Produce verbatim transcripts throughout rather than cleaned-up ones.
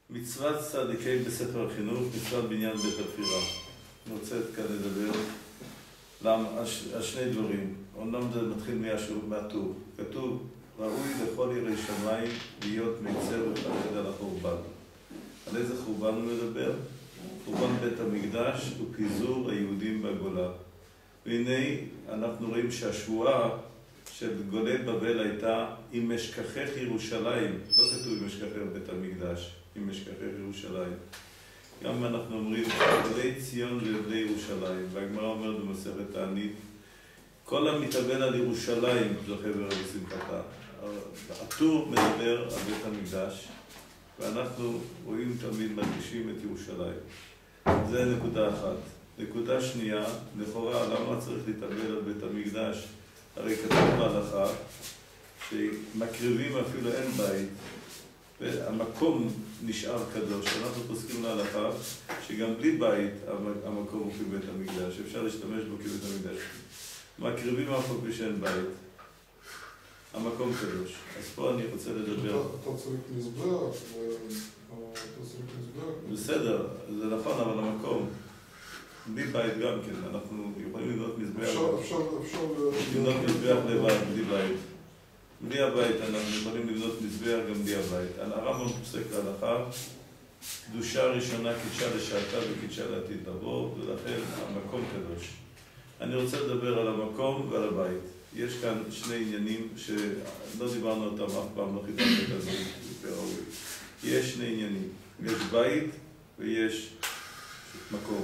מצוות צדיקי בספר החינוך, מצוות בניין בית התפילה. אני רוצה כאן לדבר על שני דברים. אומנם זה מתחיל מהטור. כתוב, ראוי לכל יראי שמיים להיות מצר ופחד על החורבן. על איזה חורבן הוא מדבר? חורבן בית המקדש ופיזור היהודים בגולה. והנה אנחנו רואים שהשבועה של גולי בבל הייתה אם אשכחך ירושלים. לא כתוב אם אשכחך בית המקדש, אם אשכחך ירושלים. גם אנחנו אומרים גולי ציון ובני ירושלים, והגמרא אומרת במסכת תענית, כל המתאבל על ירושלים זוכה ורב שמחתה. הטור מדבר על בית המקדש, ואנחנו רואים תמיד מדגישים את ירושלים. זה נקודה אחת. נקודה שנייה, לכאורה, למה צריך להתאבל על בית המקדש? הרי כתוב בהלכה שמקריבים אפילו אין בית, והמקום נשאר קדוש. אנחנו פוסקים להלכה שגם בלי בית המקום הוא כבית המקדש, אפשר להשתמש בו כבית המקדש. מקריבים אף פעם שאין בית, המקום קדוש. אז פה אני רוצה לדבר. אתה צריך מזבח, אתה צריך מזבח. בסדר, זה נכון, אבל המקום, בלי בית גם כן, אנחנו יכולים לבנות מזבח. אפשר, אפשר, אפשר לבנות מזבח לבד, בלי בית. בלי הבית אנחנו יכולים לבנות מזבח גם בלי הבית. הרמב"ם פוסק להלכה, קדושה ראשונה קידשה לשעתה וקידשה לעתיד לבוא, ולכן המקום קדוש. אני רוצה לדבר על המקום ועל הבית. יש כאן שני עניינים שלא דיברנו אותם אף פעם, לא חידשנו את זה יותר ראוי. יש שני עניינים, יש בית ויש מקום.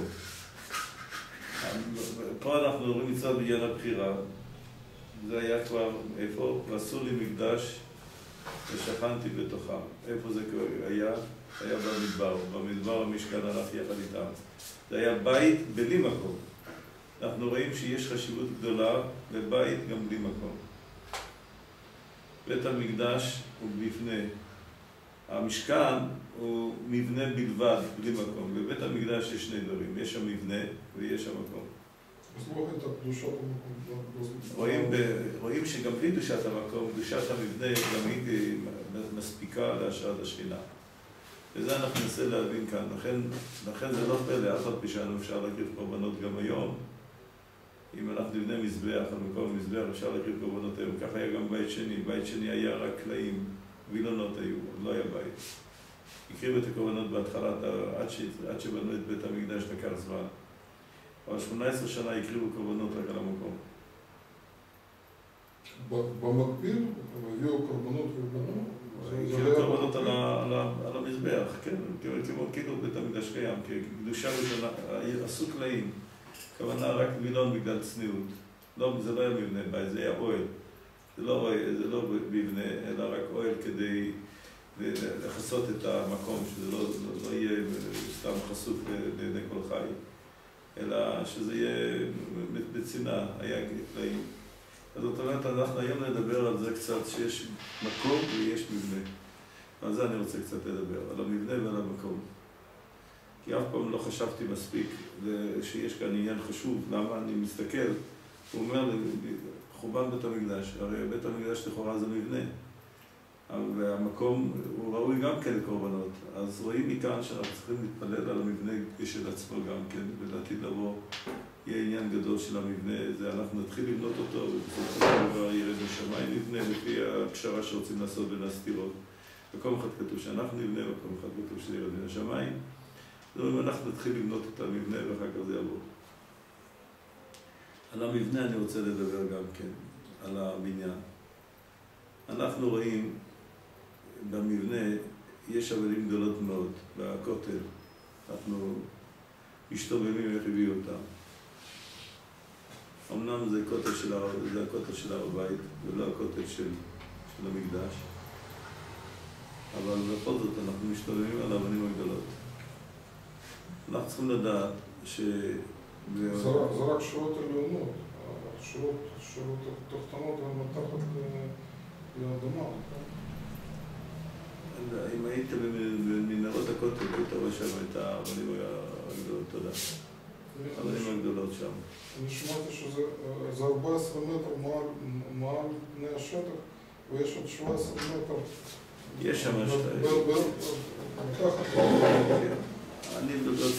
פה אנחנו רואים מצד בניין הבחירה. זה היה כבר, איפה? ועשו לי מקדש ושכנתי בתוכם. איפה זה היה? היה במדבר. במדבר המשכן הלך יחד איתם. זה היה בית בלי מקום. אנחנו רואים שיש חשיבות גדולה לבית גם בלי מקום. בית המקדש הוא בפני. המשכן הוא מבנה בלבד, בלי מקום. בבית המקדש יש שני דברים. יש המבנה ויש המקום. רואים, ב, רואים שגם בלי קדושת המקום, קדושת המבנה גם היא מספיקה להשראת השכינה. וזה אנחנו ננסה להבין כאן. לכן, לכן זה לא פלא, אף אחד פשענו אפשר להקריב קורבנות גם היום. אם אנחנו נבנה מזבח, על מקום המזבח אפשר להקריב קורבנות היום. כך היה גם בית שני. בית שני היה רק קלעים, וילונות היו, לא היה בית. הקריב את הקורבנות בהתחלה, עד, ש, עד שבנו את בית המקדש לקח זמן. אבל שמונה עשרה שנה הקריבו קורבנות רק על המקום. במקביל, הביאו קורבנות ובנו? הקריבו קורבנות על המזבח, כן, כאילו בית המקדש קיים, כי קדושה ראשונה, עשו קלעים, כוונה רק וילון בגלל צניעות. לא, זה לא היה מבנה בית, זה היה אוהל. זה לא, זה לא מבנה, אלא רק אוהל כדי לחסות את המקום, שזה לא, לא, לא יהיה סתם חשוף לעיני כל חי. אלא שזה יהיה בצנעה, היה קלעים. אז זאת אומרת, אנחנו היום נדבר על זה קצת, שיש מקום ויש מבנה. על זה אני רוצה קצת לדבר, על המבנה ועל המקום. כי אף פעם לא חשבתי מספיק שיש כאן עניין חשוב. למה אני מסתכל? הוא אומר, חורבן בית המקדש, הרי בית המקדש לכאורה זה מבנה. והמקום הוא ראוי גם כן לקורבנות. אז רואים מכאן שאנחנו צריכים להתפלל על המבנה של עצמו גם כן, ולעתיד לבוא יהיה עניין גדול של המבנה. זה אנחנו נתחיל לבנות אותו, ובסופו של דבר ירד משמיים מבנה לפי הקשרה שרוצים לעשות בין הסתירות. מקום אחד כתוב שאנחנו נבנה, מקום אחד כתוב שזה ירד בין השמיים. זאת אומרת, אנחנו נתחיל לבנות את המבנה ואחר כך זה יבוא. על המבנה אני רוצה לדבר גם כן, על הבניין. אנחנו רואים במבנה יש הבלים גדולות מאוד, והכותל, אנחנו משתובבים איך הביאו אותם. אמנם זה הכותל של הר, זה הכותל של הר הבית, ולא הכותל של, של המקדש, אבל בכל זאת אנחנו משתובבים על האבנים הגדולות. אנחנו צריכים לדעת ש... זה, זה רק שורות עליונות, שורות, שורות תחתונות הן מתחת לאדמה. אם היית במנהרות הכותל, היית רואה שם את האבנים הגדולות, תודה. האבנים הגדולות שם. אני שמעתי שזה ארבע עשרה מטר מעל פני השטח, ויש עוד שבע עשרה מטר יש שם שתיים. ככה,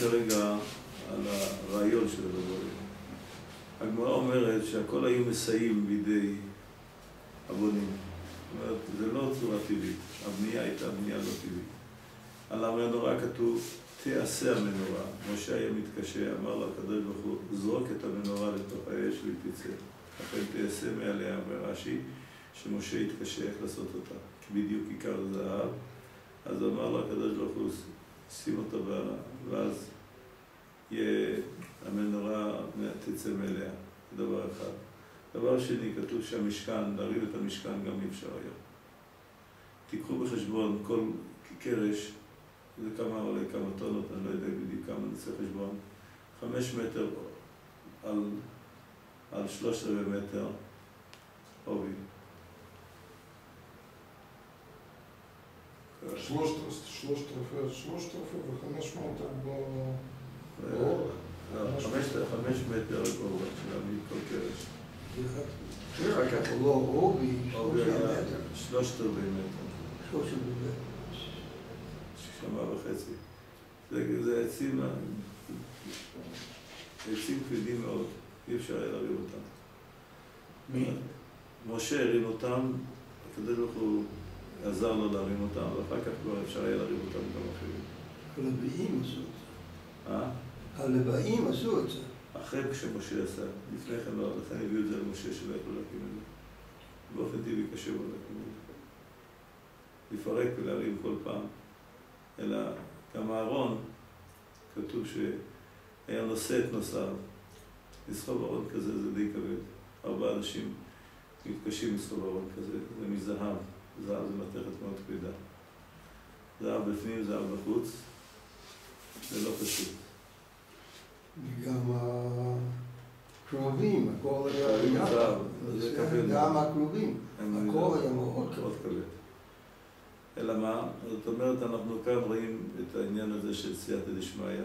כרגע על הרעיון של הדברים. הגמרא אומרת שהכל היו מסייעים בידי הבונים. זאת אומרת, זה לא צורה טבעית. הבנייה הייתה בנייה לא טבעית. על המנורה כתוב, תעשה המנורה. משה היה מתקשה, אמר לה, הקדוש ברוך הוא, זרוק את המנורה לתוך האש והיא תצא. לכן תעשה מעליה, אומר רש"י, שמשה התקשה איך לעשות אותה. כי בדיוק עיקר זהב. אז אמר לה, הקדוש ברוך הוא, שים אותה בעלה, ואז יהיה, המנורה תצא מעליה. זה דבר אחד. דבר שני, כתוב שהמשכן, להריב את המשכן גם אי אפשר היה. תיקחו בחשבון, כל קרש, זה כמה עולה, כמה טונות, אני לא יודע בדיוק כמה נצא חשבון, חמש מטר על, על שלושת רבעי מטר עובי. שלושת רבעי, שלושת רבעי וחמש מטר באורך. חמש מטר גובה שלה מכל קרש. אחר כך הוא לא עובי, עובי היה שלושת רבעי מטר. שלושת רבעי מטר. שמה וחצי. זה, זה עצים, עצים כבדים מאוד, אי אפשר היה להרים אותם. מי? משה הרים אותם, הקדוש ברוך הוא עזר לו להרים אותם, ואחר כך כבר אפשר היה להרים אותם גם אחרים. הלוויים עשו את זה. אה? הלוויים עשו את זה. אחרי כשמשה עשה, לפני כן לא, לכן הביאו את זה למשה שלא יכלו להקים את זה. באופן טבעי קשה בו להקים את זה. לפרק ולהרים כל פעם. אלא גם הארון, כתוב שהיה נושא את נושאיו. לסחוב ארון כזה זה די כבד. ארבעה אנשים מתקשים לסחוב ארון כזה, זה מזהב. זהב זה מתכת מאוד כבדה. זהב בפנים, זהב בחוץ. זה לא פשוט. גם הקרובים, הכל היה זהב, זה כבד. גם הקרובים, הכל היה מאוד כבד. אלא מה? זאת אומרת, אנחנו כאן רואים את העניין הזה של סייעתא דשמיא.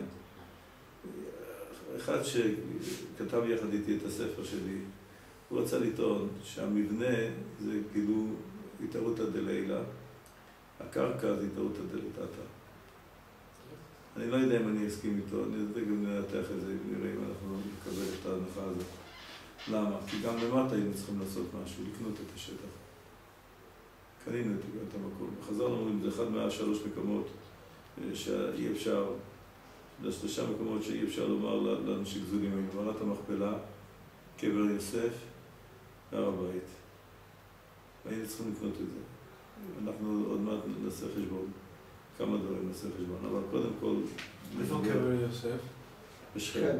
אחד שכתב יחד איתי את הספר שלי, הוא רצה לטעון שהמבנה זה כאילו התערותא דלילה, הקרקע זה התערותא דלתתא. אני לא יודע אם אני אסכים איתו, אני יודע גם לנתח את זה, נראה אם אנחנו נקבל את ההנחה הזאת. למה? כי גם למטה היינו צריכים לעשות משהו, לקנות את השטח. קנינו את המקום. וחזרנו אומרים, זה אחד מהשלוש מקומות שאי אפשר, זה שלושה מקומות שאי אפשר לומר לנו שגזולים, מערת המכפלה, קבר יוסף, הר הבית. והיינו צריכים לקנות את זה. אנחנו עוד מעט נעשה חשבון. כמה דברים נעשה חשבון, אבל קודם כל... איפה קבר יוסף? בשכם.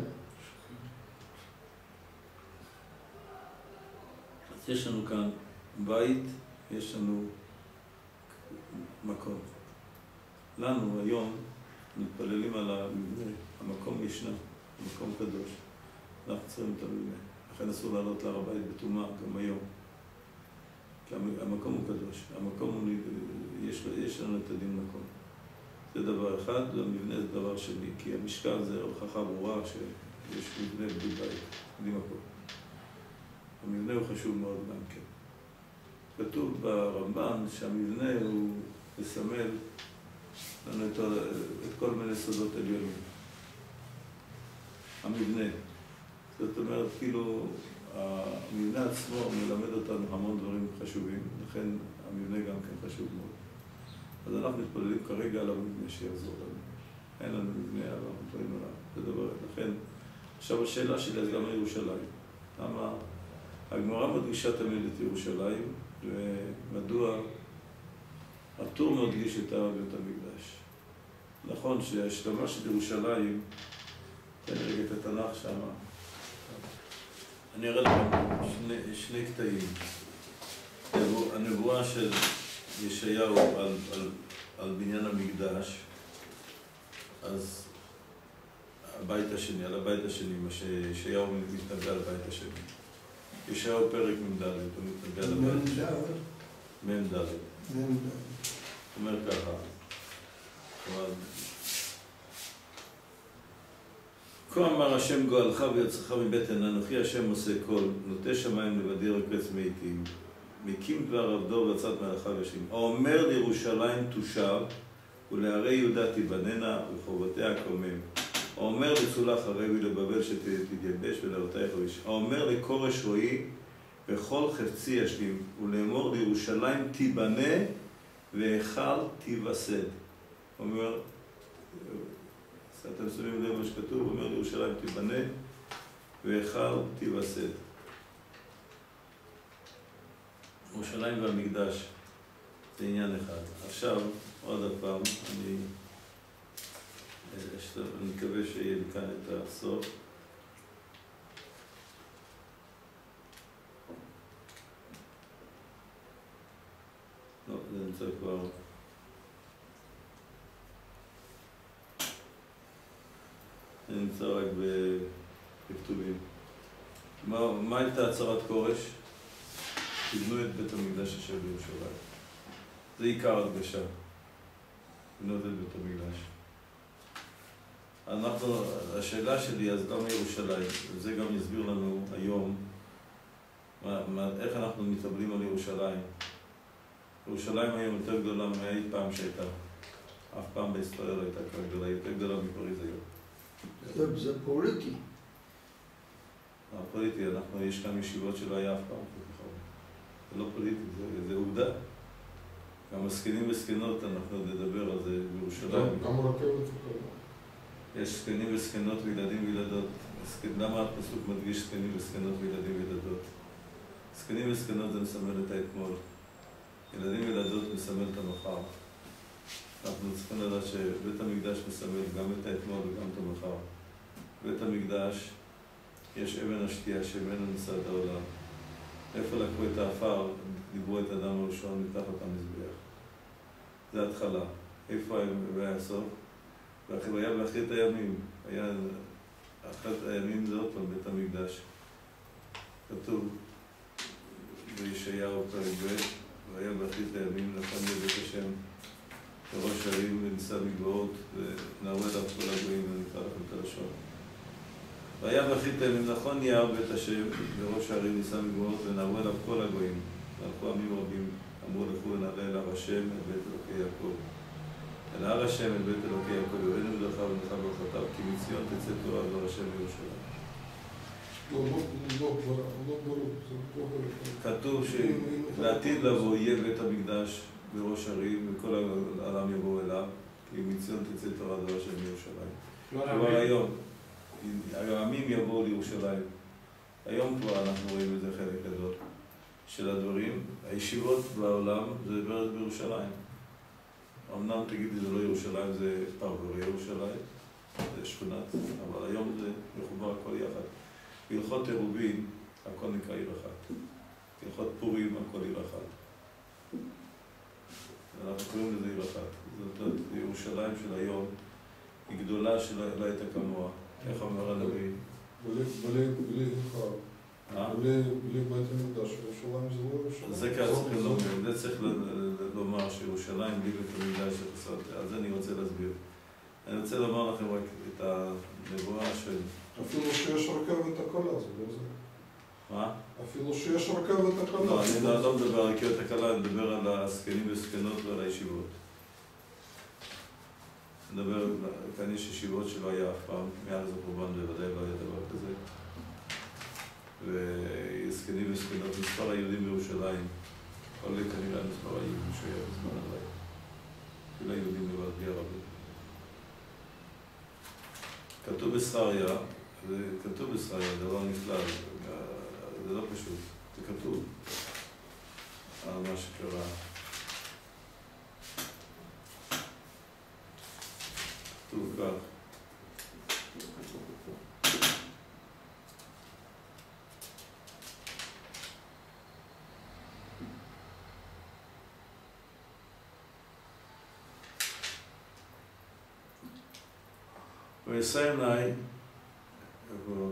אז יש לנו כאן בית, יש לנו מקום. לנו היום מתפללים על המבנה, המקום ישנה, המקום קדוש. אנחנו צריכים את המבנה. לכן אסור לעלות להר הבית בטומאה גם היום. כי המקום הוא קדוש, המקום הוא, יש, יש לנו את הדין מקום. זה דבר אחד, והמבנה זה דבר שני, כי המשכן זה הוכחה ברורה שיש מבנה בלי בית, בלי מקום. המבנה הוא חשוב מאוד גם כן. כתוב ברמב"ן שהמבנה הוא מסמל לנו את, את כל מיני סודות עליונים. המבנה. זאת אומרת, כאילו, המבנה עצמו מלמד אותנו המון דברים חשובים, לכן המבנה גם כן חשוב מאוד. אז אנחנו מתפללים כרגע על המבנה שיעזור לנו. אין לנו מבנה, אבל אנחנו מתפללים עליו. זה דבר, לכן, עכשיו השאלה שלי זה גם ירושלים. למה הגמרא מדגישה תמיד את ירושלים, ומדוע הטור מדגיש את בית המקדש. נכון שההשלמה של ירושלים, תן רגע את התנ"ך שם, אני אראה לכם שני, שני קטעים. הנבואה של ישעיהו על, על, על בניין המקדש, אז הבית השני, על הבית השני, מה שישעיהו מתנבא על הבית השני. ישעיהו פרק מ"ד, הוא מתנבא על הבית השני. מ"ד. מ"ד. אומר ככה, כה אמר השם גואלך ויוצאך מבטן, אנוכי השם עושה כל, נוטה שמיים לבדי רקץ מתים, מקים דבר עבדו וצאת מלאכיו ישלים. האומר לירושלים תושב, ולערי יהודה תיבננה, וחובותיה קומם. האומר לצולח הרגוי לבבל שתתייבש ולאותייך רביש. האומר לכורש רועי בכל חפצי ישלים, ולאמור לירושלים תיבנה והיכל תיווסד. אומר, אתם שמים לב מה שכתוב, אומר לירושלים תיבנה והיכל תיווסד. ירושלים והמקדש זה עניין אחד. עכשיו, עוד הפעם, אני, אני מקווה שיהיה לי כאן את הסוף. לא, זה נמצא כבר. זה נמצא רק בכתובים. מה, מה הייתה הצהרת כורש? תבנו את בית המקדש אשר בירושלים. זה עיקר הדגשה. לבנות את בית המקדש. אנחנו, השאלה שלי, אז למה ירושלים? וזה גם יסביר לנו היום מה, מה, איך אנחנו מתאבלים על ירושלים. ירושלים היום יותר גדולה מאי פעם שהייתה. אף פעם בהיסטוריה לא הייתה כבר גדולה, יותר גדולה מפריז היום. זה, זה פוליטי. הפוליטי, אנחנו, יש כאן ישיבות שלא היה אף פעם. זה לא פוליטי, זה, זה עובדה. גם זקנים וזקנות, אנחנו נדבר על זה בירושלים. גם רכבת. יש זקנים וזקנות וילדים וילדות. למה הפסוק מדגיש זקנים וזקנות וילדים וילדות? זקנים וזקנות זה מסמל את האתמול. ילדים וילדות מסמל את המחר. אנחנו צריכים לדעת שבית המקדש מסמל גם את האתמול וגם את המחר. בית המקדש יש אבן השתייה שממנו נוסד העולם. איפה לקחו את האפר, דיברו את האדם הראשון מתחת המזבח. זה התחלה. איפה היה הסוף? והיה באחרית הימים. היה אחת הימים זה עוד פעם בית המקדש. כתוב בישעיהו פרק ב' והיה באחרית הימים נתן לבית השם לראש הערים ונישא מגבעות ונערו אליו כל הגויים ונקרא לכם את הלשון. והיה באחרית הימים נכון יער בית השם לראש הערים נישא מגבעות ונערו אליו כל הגויים. והלכו עמים רבים אמרו לכו ונעלה אליו השם את בית אלוקי יעקב. אל הר השם את בית אלוקי יעקב יורנו בדרכיו ונלכה ברכותיו כי מציון תצא תורה דבר השם בירושלים. כתוב שלעתיד לבוא יהיה בית המקדש בראש ערים וכל העולם יבוא אליו כי מציון תצא תורה דבר השם בירושלים. כבר היום העמים יבואו לירושלים. היום כבר אנחנו רואים בזה חלק גדול של הדברים. הישיבות בעולם זה בירושלים. אמנם תגידי זה לא ירושלים, זה פרברי ירושלים, זה שכונת, אבל היום זה מחובר הכל יחד. בהלכות עירובין הכל נקרא עיר אחת. בהלכות פורים הכל עיר אחת. אנחנו קוראים לזה עיר אחת. זאת אומרת, ירושלים של היום היא גדולה שלא הייתה כמוה. איך אומר הנביא? בלי אחד. בלי בית המקדש, ירושלים זה לא ירושלים. זה כאן צריך לומר, זה צריך לומר שירושלים בלי בית המקדש זה חסר. על זה אני רוצה להסביר. אני רוצה לומר לכם רק את הנבואה של... אפילו שיש רכבת הקלה, זה לא זה. מה? אפילו שיש רכבת הקלה. לא, אני לא מדבר על רכבת הקלה, אני מדבר על הזקנים וזקנות ועל הישיבות. אני מדבר, כאן יש ישיבות שלא היה אף פעם, מאז החורבן בוודאי לא היה דבר כזה. וזקנים וזקנות, מספר היהודים בירושלים, עולה כנראה מספר היהודים שהיה בזמן הלילה. של היהודים לבד בלי ערבים. כתוב בסחריה, זה כתוב בסחריה, דבר נפלא, זה לא פשוט, זה כתוב על מה שקרה. כתוב כך. ויסיים נאי, איפה?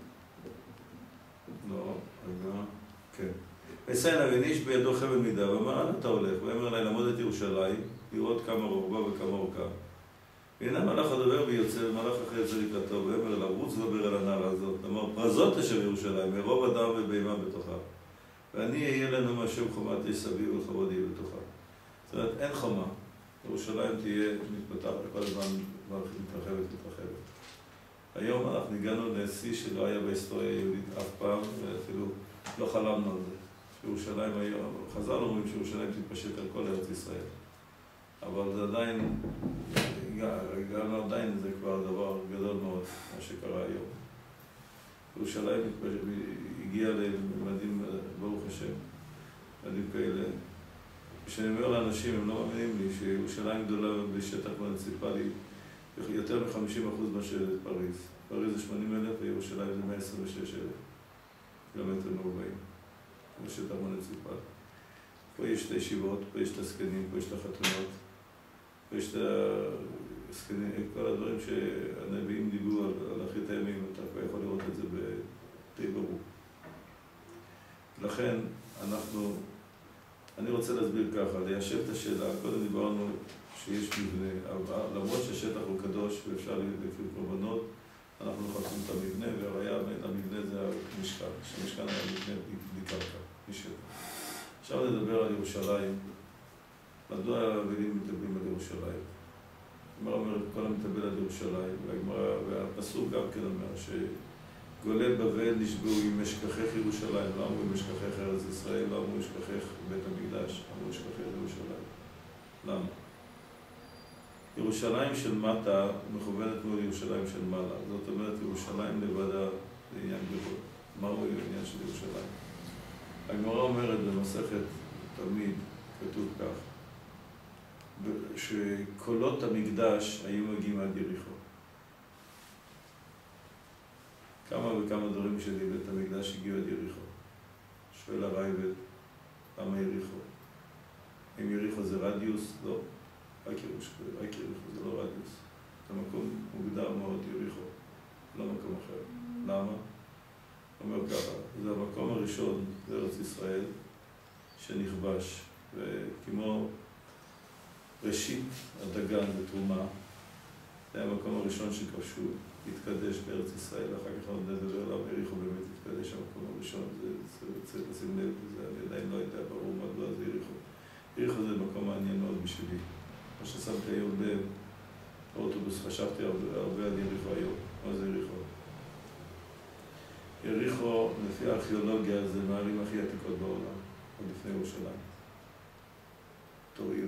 לא, רגע, כן. ויסיים נאי וניש בידו חבל מידה, ואמר, אנה אתה הולך? ואמר אליי לעמוד את ירושלים, לראות כמה רוחבה וכמה אורכה. והנה מלאך הדובר ויוצא, ומלאך אחר יוצא לקראתו, ואמר אליו, רוץ דבר אל הנער הזאת. אמר, פרזות אשר ירושלים, מרוב אדם ובהמה בתוכה. ואני אהיה לנו מהשם חומת יש סביב וכבוד יהיה בתוכה. זאת אומרת, אין חומה. ירושלים תהיה מתפתחת כל הזמן מתרחבת, מתרחבת. היום אנחנו הגענו לשיא שלא היה בהיסטוריה היהודית אף פעם, ואפילו לא חלמנו על זה. שירושלים היום, חז"ל אומרים שירושלים תתפשט על כל ארץ ישראל. אבל זה עדיין, גם עדיין זה כבר דבר גדול מאוד, מה שקרה היום. ירושלים הגיעה לממדים, ברוך השם, ממדים כאלה. כשאני אומר לאנשים, הם לא מאמינים לי שירושלים גדולה בשטח מוניציפלי יותר מ-חמישים אחוז מאשר פריז. פריז זה שמונים אלף וירושלים זה מאה עשרים ושש אלף קילומטר מרובעים. בשטח מוניציפלי. פה יש את הישיבות, פה יש את הזקנים, פה יש את החתונות, פה יש את הזקנים, כל הדברים שהנביאים דיברו על, על אחרית הימים, אתה כבר יכול לראות את זה די ברור. לכן אנחנו, אני רוצה להסביר ככה, ליישב את השאלה, קודם דיברנו שיש מבנה, למרות שהשטח הוא קדוש ואפשר להקריב קורבנות, אנחנו מחפשים את המבנה, והראיה למבנה זה המשכן, שהמשכן היה מבנה בלי קרקע, משטח. עכשיו נדבר על ירושלים. מדוע האבלים מדברים על ירושלים? הגמרא אומרת, כל המתאבל על ירושלים, והפסוק גם כן אומר שגולי בבל נשבעו עם משכחך ירושלים, לא אמרו עם משכחך ארץ ישראל, לא אמרו משכחך בית המקדש, אמרו משכחך ירושלים. למה? ירושלים של מטה מכוונת מאוד לירושלים של מעלה. זאת אומרת, ירושלים לבדה זה עניין גדול. מהו העניין של ירושלים? הגמרא אומרת במסכת תמיד, כתוב כך, שקולות המקדש היו מגיעים עד יריחו. כמה וכמה דברים של בית המקדש הגיעו עד יריחו. שואל הרייבד, למה יריחו? אם יריחו זה רדיוס? לא. רק יריחו, זה לא רדיוס. זה מקום מוגדר מאוד, יריחו, לא מקום אחר. למה? אומר ככה, זה המקום הראשון בארץ ישראל שנכבש, וכמו ראשית הדגן בתרומה, זה המקום הראשון שכבשו, התקדש בארץ ישראל, אחר כך עוד נדבר עליו, יריחו באמת התקדש המקום הראשון, זה צריך לשים לב, אני עדיין לא יודע ברור מדוע זה יריחו. יריחו זה מקום מעניין מאוד בשבילי. מה ששמתי היום לב, באוטובוס חשבתי הרבה על יריחו היום. מה זה יריחו? יריחו, לפי הארכיאולוגיה, זה מהערים הכי עתיקות בעולם, עוד לפני ירושלים. תור עיר.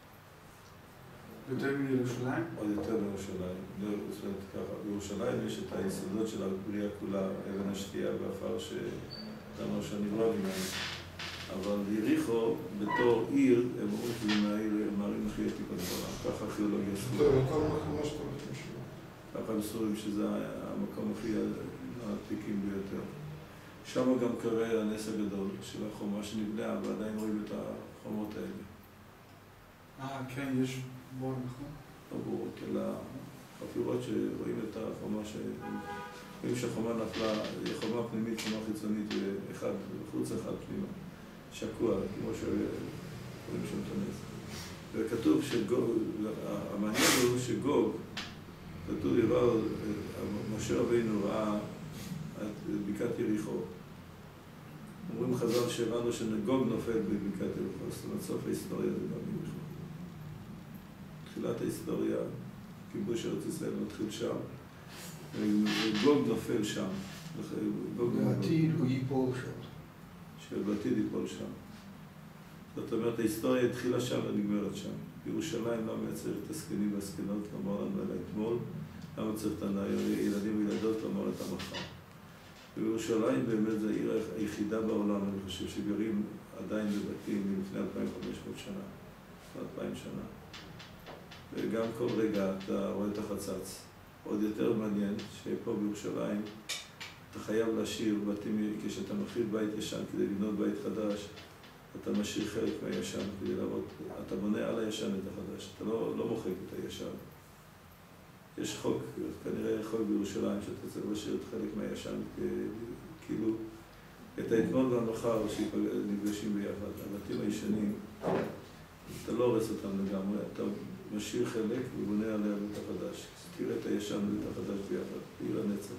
יותר מירושלים? עוד יותר מירושלים. זאת אומרת ככה, בירושלים יש את היסודות של הבריאה כולה, אבן השתייה והעפר שדנו שנברא ממנו. אבל יריחו, בתור עיר, הם אומרים שזה מהערים הכי עתיקות בעולם. ככה הארכיאולוגיה סבורה. זה יותר מחמשת אלפים שנה. ככה הם סבורים שזה המקום הכי העתיקים ביותר. שם גם קרה הנס הגדול של החומה שנבלעה, ועדיין רואים את החומות האלה. אה, כן, יש בור, נכון? לא בורות, אלא חפירות שרואים את החומה, רואים שהחומה נפלה, היא חומה פנימית, חומה חיצונית, ואחד חוץ אחד פנימה, שקוע, כמו שרואים שם את הנס. וכתוב שגוג, המעניין הוא שגוג, כתוב דבר, משה רבינו ראה את בקעת יריחו. אומרים חז"ל שהבנו שגוג נופל בבקעת יריחו, זאת אומרת סוף ההיסטוריה זה גם יריחו. תחילת ההיסטוריה, כיבוש ארץ ישראל מתחיל שם, וגוג נופל שם. בעתיד הוא ייפול שם. שבעתיד ייפול שם. זאת אומרת, ההיסטוריה התחילה שם ונגמרת שם. ירושלים לא מייצר את הזקנים והזקנות, לומר לנו עליה אתמול, למה צריך את הילדים וילדות לומר את המחר. וירושלים באמת זה העיר היחידה בעולם, אני חושב, שגרים עדיין בבתים מלפני אלפיים וחמש מאות שנה, אלפיים שנה. וגם כל רגע אתה רואה את החצץ. עוד יותר מעניין שפה בירושלים אתה חייב להשאיר בתים, כשאתה מכיר בית ישן כדי לבנות בית חדש, אתה משאיר חלק מהישן כדי לעבוד, אתה בונה על הישן את החדש, אתה לא, לא מוחק את הישן. יש חוק, כנראה חוק בירושלים, שאתה צריך להשאיר את חלק מהישן, כאילו, את האתמול והמחר שנפגשים ביחד. הבתים הישנים, אתה לא הורס אותם לגמרי, אתה משאיר חלק ובונה עליה את החדש. תראה את הישן ואת החדש ביחד, עיר הנצח.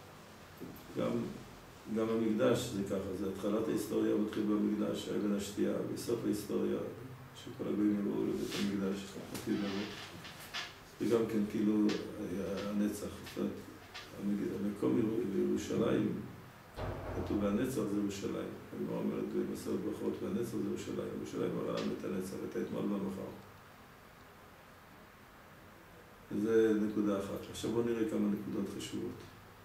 גם, גם המקדש זה ככה, זה התחלת ההיסטוריה מתחיל במקדש, האבן השתייה, בסוף ההיסטוריה, שכל הגויים יבואו לבית המקדש, עתיד לבוא. וגם כן כאילו הנצח. זאת אומרת, המקום בירושלים, כתוב והנצח זה ירושלים. הגמרא אומרת במסעות ברכות, והנצח זה ירושלים. ירושלים מראה לנו את הנצח, את האתמול והמחר. זה נקודה אחת. עכשיו בואו נראה כמה נקודות חשובות.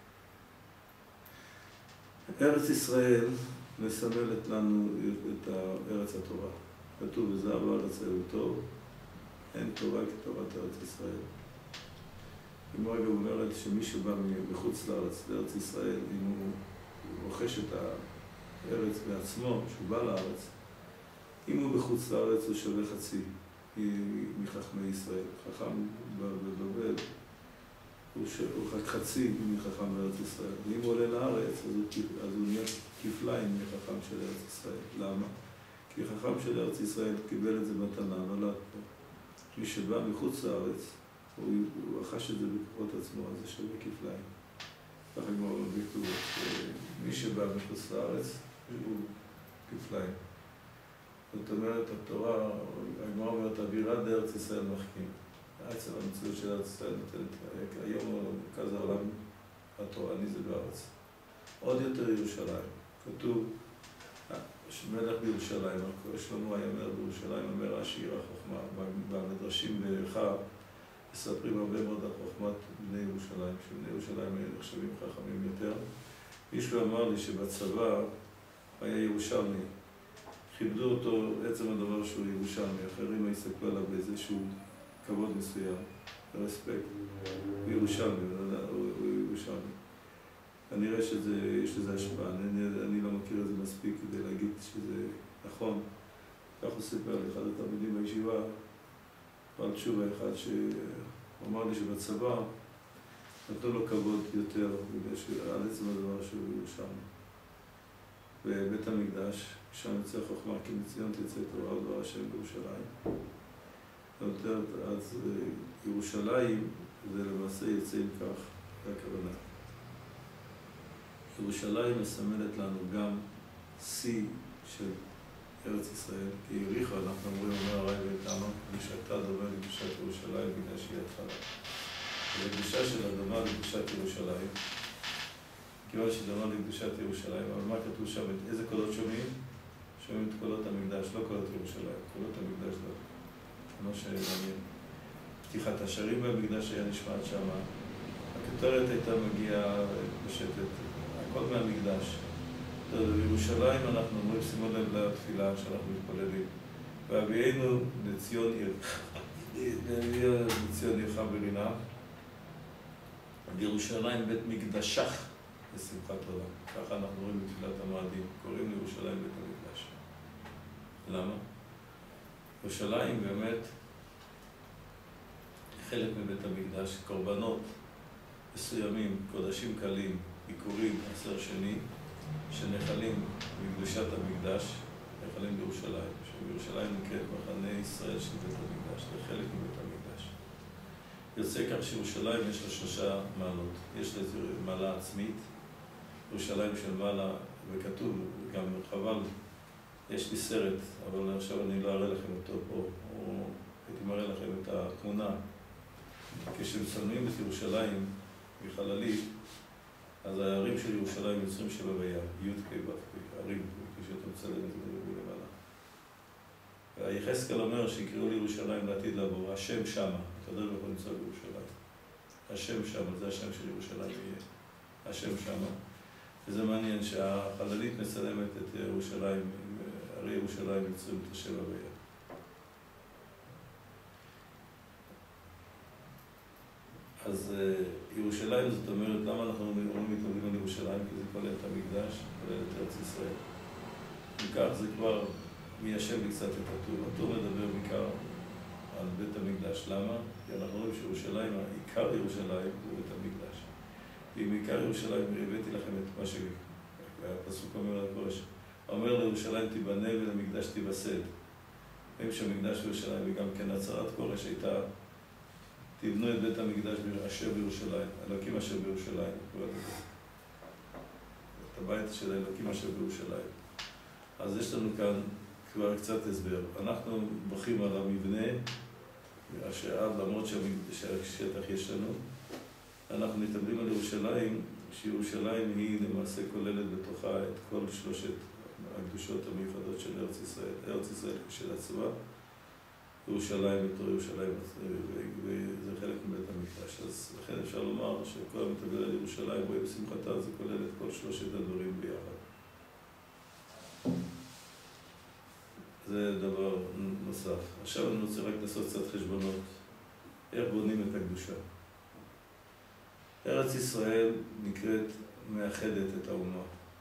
ארץ ישראל מסמלת לנו את ארץ התורה. כתוב וזהב הארץ חיותו, אין תורה כתורת ארץ ישראל. הגמרא גם אומרת שמי שבא מחוץ לארץ, לארץ ישראל, אם הוא רוכש את הארץ בעצמו, שהוא בא לארץ, אם הוא בחוץ לארץ הוא שווה חצי מחכמי ישראל. חכם בבבל הוא רק חצי מחכם בארץ ישראל. ואם הוא עולה לארץ, אז הוא, אז הוא נהיה כפליים מחכם של ארץ ישראל. למה? כי חכם של ארץ ישראל קיבל את זה מתנה, נולד פה. מי שבא מחוץ לארץ, הוא, הוא רכש את זה בכוחות עצמו, אז זה שווה כפליים. ככה כמו בכתוב, מי שבא מחוץ לארץ, הוא כפליים. זאת אומרת, התורה, הגמרא אומרת, אווירת דארץ ישראל מחכים. עצם המציאות של ארץ ישראל נותנת, היום מרכז העולם התורני זה בארץ. עוד יותר ירושלים. כתוב, מלך בירושלים, שלמה היה מלך בירושלים, אומר רש"י עיר החוכמה. במדרשים באיכה מספרים הרבה מאוד על חוכמת בני ירושלים, שבני ירושלים נחשבים חכמים יותר. מישהו אמר לי שבצבא היה ירושלמי. כיבדו אותו עצם הדבר שהוא ירושלמי, אחרים יסתכלו עליו באיזשהו כבוד מסוים, רספקט. הוא ירושלמי, הוא ירושלמי. אני רואה שיש לזה השפעה, אני, אני לא מכיר את זה מספיק כדי להגיד שזה נכון. כך הוא סיפר לי, אחד התלמידים בישיבה, בעל תשובה אחד שאמר לי שבצבא נתנו לו כבוד יותר, בגלל שעל עצם הדבר שהוא ירושלמי. בבית המקדש, שם יוצא חוכמה, כי מציון תצא תורה ודבר השם בירושלים. אז ירושלים זה למעשה יוצא עם כך, זה הכוונה. ירושלים מסמלת לנו גם שיא של ארץ ישראל, כי יריחו, אנחנו אומרים, אומר הרי ואיתנו, קדושתה דומה לקדושת ירושלים בגלל שהיא התחלה. הקדושה שלה דומה לקדושת ירושלים, כיוון שהיא דומה לקדושת ירושלים, אבל מה כתוב שם? איזה קולות שומעים? שומעים את קולות המקדש, לא קולות ירושלים, קולות המקדש לא. מה שמעניין. פתיחת השערים במקדש היה נשמעת שמה, הכותרת הייתה מגיעה בשטת, הכל מהמקדש. בירושלים אנחנו אומרים, שימו לב לתפילה שאנחנו מתפללים. ואבינו לציון עיר, לציון עירך ברינה, בירושלים בית מקדשך לשמחת עולם. ככה אנחנו רואים בתפילת המועדים, קוראים לירושלים בית המקדש. למה? ירושלים באמת חלק מבית המקדש, קורבנות מסוימים, קודשים קלים, ביקורים, עשר שני, שנחלים מקדושת המקדש, נחלים בירושלים, שבירושלים נקראת מחנה ישראל של בית המקדש, זה חלק מבית המקדש. יוצא כך שירושלים יש לה שלושה מעלות, יש לה מעלה עצמית, ירושלים של מעלה, וכתוב גם חבל, יש לי סרט, אבל עכשיו אני לא אראה לכם אותו פה, או הייתי מראה לכם את התמונה. כשמצלמים את ירושלים בחללית, אז הערים של ירושלים יוצרים שבע בים, י' כ' ו' כ', ערים, כשאתה מצלם את זה מלמעלה. והיחזקאל אומר שיקראו לירושלים לעתיד לעבור, השם שמה, אתה יודע בכל נמצא בירושלים. השם שמה, זה השם של ירושלים יהיה, השם שמה. וזה מעניין שהחללית מצלמת את ירושלים, הרי ירושלים יוצרים את השבע בים. אז ירושלים זאת אומרת, למה אנחנו לא מתמודדים על ירושלים? כי זה כולל את המקדש, כולל את ארץ ישראל. מכך זה כבר מיישב לי קצת את הטור. הטור מדבר בעיקר על בית המקדש. למה? כי אנחנו רואים שירושלים, עיקר ירושלים זה בית המקדש. ועם עיקר ירושלים הבאתי לכם את מה שהפסוק אומר לקורש. אומר לירושלים תיבנה ולמקדש תיווסד. רואים שהמקדש בירושלים וגם כן הצהרת קורש הייתה תבנו את בית המקדש אשר בירושלים, אלוקים אשר בירושלים, את הבית של אלוקים אשר בירושלים. אז יש לנו כאן כבר קצת הסבר. אנחנו בוכים על המבנה, אשר עד למרות שהשטח יש לנו, אנחנו מתאבדים על ירושלים, שירושלים היא למעשה כוללת בתוכה את כל שלושת הקדושות המיוחדות של ארץ ישראל. ארץ ישראל של עצמה, ירושלים בתור ירושלים, וזה חלק מבית המקדש. אז לכן אפשר לומר שכל המתאבל על ירושלים רואה בשמחתה, זה כולל את כל שלושת הדברים ביחד. זה דבר נוסף. עכשיו אני רוצה רק לעשות קצת חשבונות. איך בונים את הקדושה? ארץ ישראל נקראת מאחדת את האומה.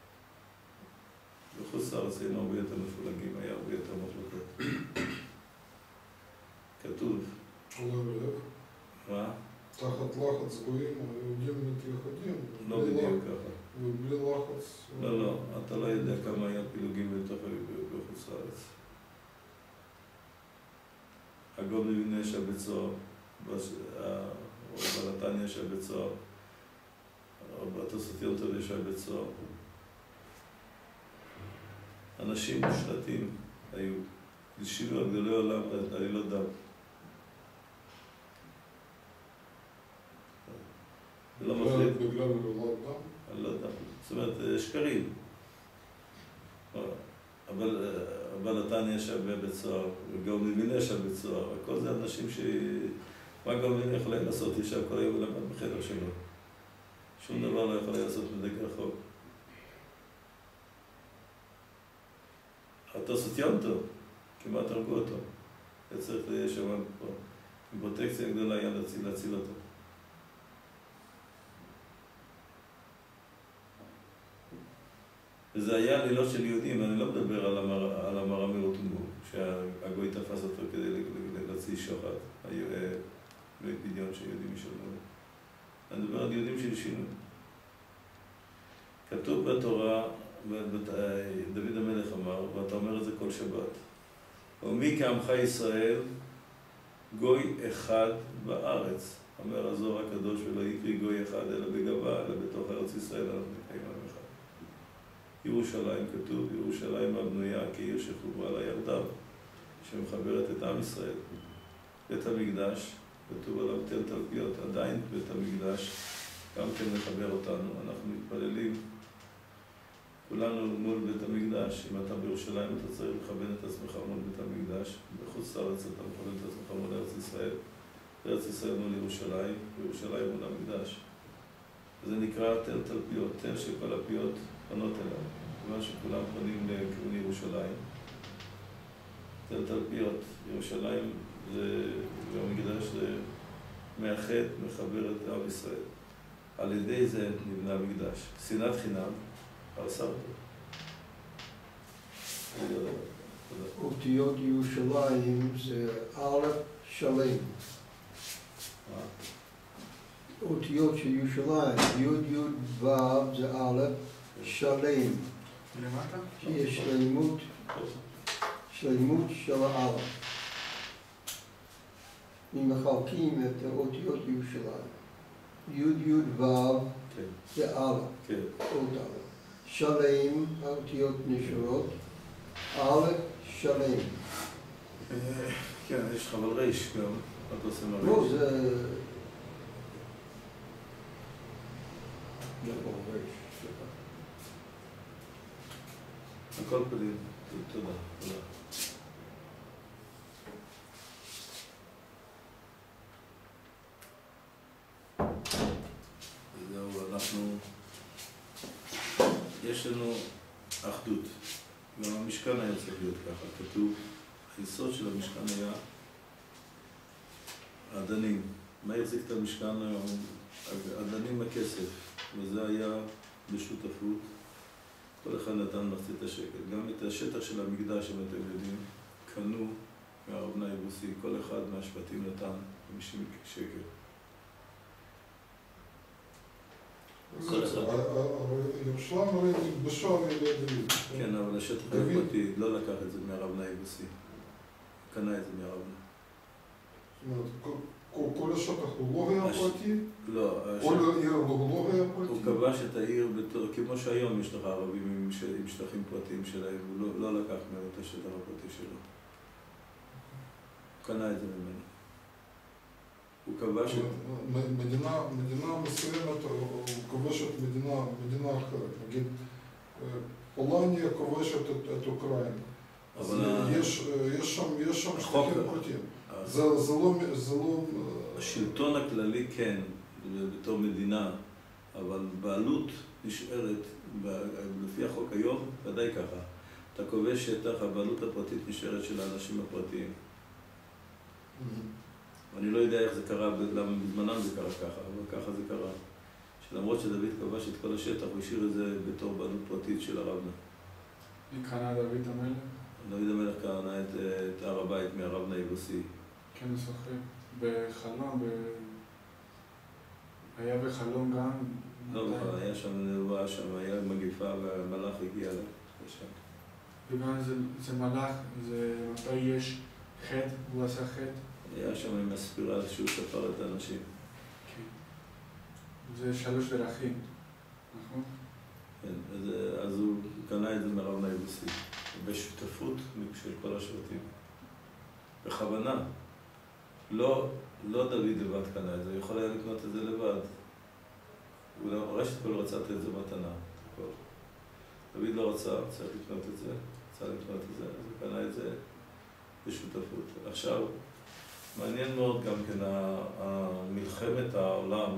בחוץ לארץ היינו הרבה יותר מפולגים, היה הרבה יותר מחלוקות. כתוב. מה? תחת לחץ גויים, היהודים מתייחדים. לא בדיוק ככה. ובלי לחץ... לא, לא, אתה לא יודע כמה היה פילוגים בתוך בחוץ לארץ. הגאון מווילנה ישב בצוהר, בעל התניא ישב בצוהר, התוספות יונטוב ישב בצוהר. אנשים מושלטים היו, השילו על גדולי עולם עלילות דם. זה לא מפריד. בגלל עלילות דם? עלילות דם. זאת אומרת, שקרים. אבל הבעל התניא ישב בבית סוהר, גאון מווילנה ישב בבית סוהר, הכל זה אנשים ש... מה גאון מווילנה יכול היה לעשות? ישב כל היום ולמד בחדר שלו. שום דבר לא יכול היה לעשות מדגל החוק. התוספות יונטוב, כמעט הרגו אותו. היה צריך לשמוע פה. עם פרוטקציה גדולה היה להציל, להציל אותו. וזה היה עלילות של יהודים, ואני לא מדבר על, המר, על המרמי רוטנבורג, שהגוי תפס אותו כדי להוציא שוחד, בדיון שיהודים ישלמו. אני מדבר על יהודים של שינוי. כתוב בתורה, דוד המלך אמר, ואתה אומר את זה כל שבת, ומי כעמך ישראל, גוי אחד בארץ. אומר הזוהר הקדוש, ולא יקרי גוי אחד אלא בגאווה, אלא בתוך ארץ ישראל אנחנו נקיים עם אחד. ירושלים כתוב, ירושלים הבנויה כעיר שחוברה לה יחדיו, שמחברת את עם ישראל. בית המקדש, כתוב עליו תל תלפיות, עדיין בית המקדש, גם כן מחבר אותנו. אנחנו מתפללים כולנו מול בית המקדש. אם אתה בירושלים אתה צריך לכוון את עצמך מול בית המקדש, בחוץ לארץ אתה מכוון את עצמך מול ארץ ישראל, ארץ ישראל מול ירושלים, וירושלים מול המקדש. זה נקרא תל תלפיות, תל שכל הפיות פנות אליו, כיוון שכולם פונים לכיוון ירושלים. תל תלפיות, ירושלים זה, והמקדש זה מאחד, מחבר את עם ישראל. על ידי זה נבנה המקדש. שנאת חינם, הרסה אותו. אותיות ירושלים זה א' שלם. אותיות של ירושלים, י' י' ו' זה א' שלם. למטה? שיש שלמות, שלמות של הא'. אם מחלקים את האותיות ירושלים, י' י' ו' זה א', אות א'. שלם, האותיות נשארות, א' שלם. כן, יש לך אבל ריש גם, אתה עושה מה ריש. לא, זה... נכון, ריש. הכל פנים, תודה, תודה. זהו, אנחנו... יש לנו אחדות. גם המשכן היה צריך להיות ככה. כתוב, היסוד של המשכן היה אדנים. מה החזיק את המשכן היום? אדנים בכסף. וזה היה בשותפות. כל אחד נתן מחצית השקל. גם את השטח של המקדש, אם אתם יודעים, קנו מהרב נייבוסי. כל אחד מהשבטים נתן חמישים שקל. ירושלים הרי נכבשה על ידי דוד. כן, אבל השטח הפרטי לא לקח את זה מהרב נייבוסי. קנה את זה מהרב נייבוסי. זאת אומרת, כל השטח הוא לא היה פרטי? לא. כל העיר לא היה פרטי? הוא כבש את העיר, כמו שהיום יש לך ערבים עם שטחים פרטיים שלהם, הוא לא לקח מהם את השטח הפרטי שלו. הוא קנה את זה ממנו. הוא כבש את... מדינה, מדינה מסוימת, הוא כובש את מדינה, מדינה אחרת. נגיד, פולניה כובשת את, את אוקראינה. אבל יש, יש שם, יש שם החוק... שטחים פרטיים. זה, זה לא, זה לא... השלטון הכללי כן, בתור מדינה, אבל בעלות נשארת, לפי החוק היום, ודאי ככה. אתה כובש שטח, הבעלות הפרטית נשארת של האנשים הפרטיים. ואני לא יודע איך זה קרה, למה בזמנם זה קרה ככה, אבל ככה זה קרה. שלמרות שדוד כבש את כל השטח, הוא השאיר את זה בתור בעלות פרטית של הרבנה. מי קנה דוד המלך? דוד המלך קנה את, את הר הבית מהרבנה היבוסי. כן, אני זוכר. בחלום, ב... היה בחלום גם... לא, בכלל, היה שם נבואה, שם היה מגיפה והמלאך הגיע לשם. וגם זה, זה מלאך, זה מתי יש חטא, הוא עשה חטא. היה שם עם הספירה שהוא ספר את האנשים. כן. זה שלוש דרכים, נכון? כן, אז, אז הוא קנה את זה מהרבנה היבוסי, בשותפות של כל השבטים. בכוונה. לא, לא דוד לבד קנה את זה, הוא יכול היה לקנות את זה לבד. הוא לא, ראשית כל רצה לתת את זה מתנה. דוד לא רצה, צריך לקנות את זה, רצה לקנות את זה, אז הוא קנה את זה בשותפות. עכשיו, מעניין מאוד גם כן, מלחמת העולם,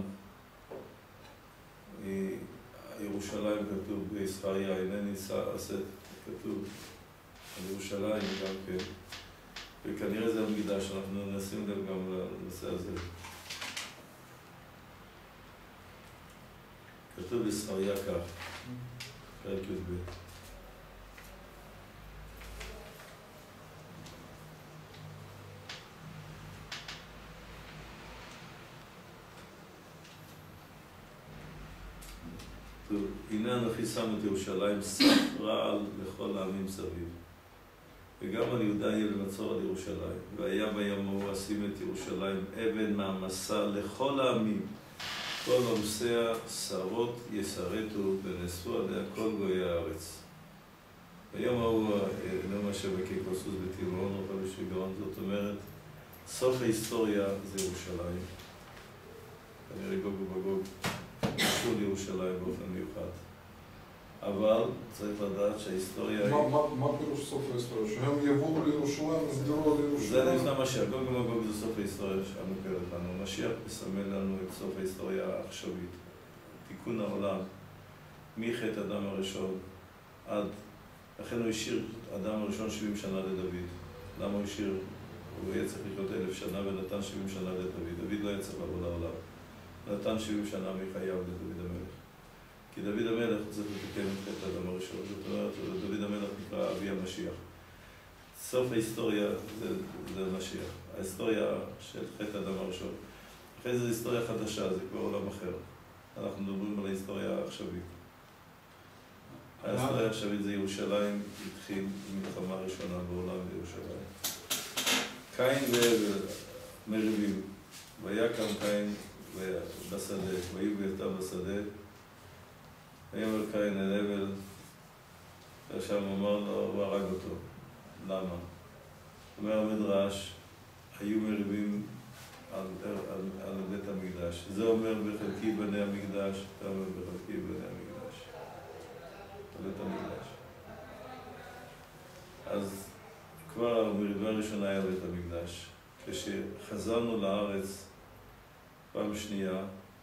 ירושלים כתוב בישעיה, הנני עשה, כתוב על ירושלים גם כן, וכנראה זה המקדש, אנחנו נשים לב גם לנושא הזה. כתוב בישעיה כך, פרק י"ב. הנה אנוכי שם את ירושלים סף רעל לכל העמים סביב. וגם על יהודה יהיה למצור על ירושלים. והיה ביום ההוא אשים את ירושלים אבן מעמסה לכל העמים. כל עמסיה שרות יסרטו ונשאו עליה כל גויי הארץ. ביום ההוא לא משהו בקיקוסוס בתימון או כל בשגרון, זאת אומרת, סוף ההיסטוריה זה ירושלים. כנראה גוג ובגוג. קשור לירושלים באופן מיוחד. אבל צריך לדעת שההיסטוריה היא... מה פירוש סוף ההיסטוריה? שהם יבואו לירושלים, יסגרו על ירושלים? זה נשמע משיח. גוג ומגוג זה סוף ההיסטוריה שהמוכרת לנו. משיח מסמל לנו את סוף ההיסטוריה העכשווית. תיקון העולם, מחטא אדם הראשון עד... לכן הוא השאיר אדם הראשון שבעים שנה לדוד. למה הוא השאיר? הוא היה צריך לחיות אלף שנה ונתן שבעים שנה לדוד. דוד לא היה צריך לבוא לעולם. נתן שבעים שנה מחייו לדוד המלך. כי דוד המלך צריך לתקן את חטא האדם הראשון. זאת אומרת, דוד המלך נקרא אבי המשיח. סוף ההיסטוריה זה, זה המשיח. ההיסטוריה של חטא האדם הראשון. אחרי זה היסטוריה חדשה, זה כבר עולם אחר. אנחנו מדברים על ההיסטוריה העכשווית. ההיסטוריה העכשווית זה ירושלים, התחיל מלחמה ראשונה בעולם בירושלים. קין והבל מריבים. ויקם קין בשדה, והיו ביתם בשדה, ויאמר קין אל הבל, ושם אמר לו, הוא הרג אותו. למה? אומר המדרש, היו מריבים על, על, על בית המקדש. זה אומר בחלקי בני המקדש, זה אומר בחלקי בני המקדש. על בית המקדש. אז כבר המריבה הראשונה היה בית המקדש. כשחזרנו לארץ, פעם שנייה,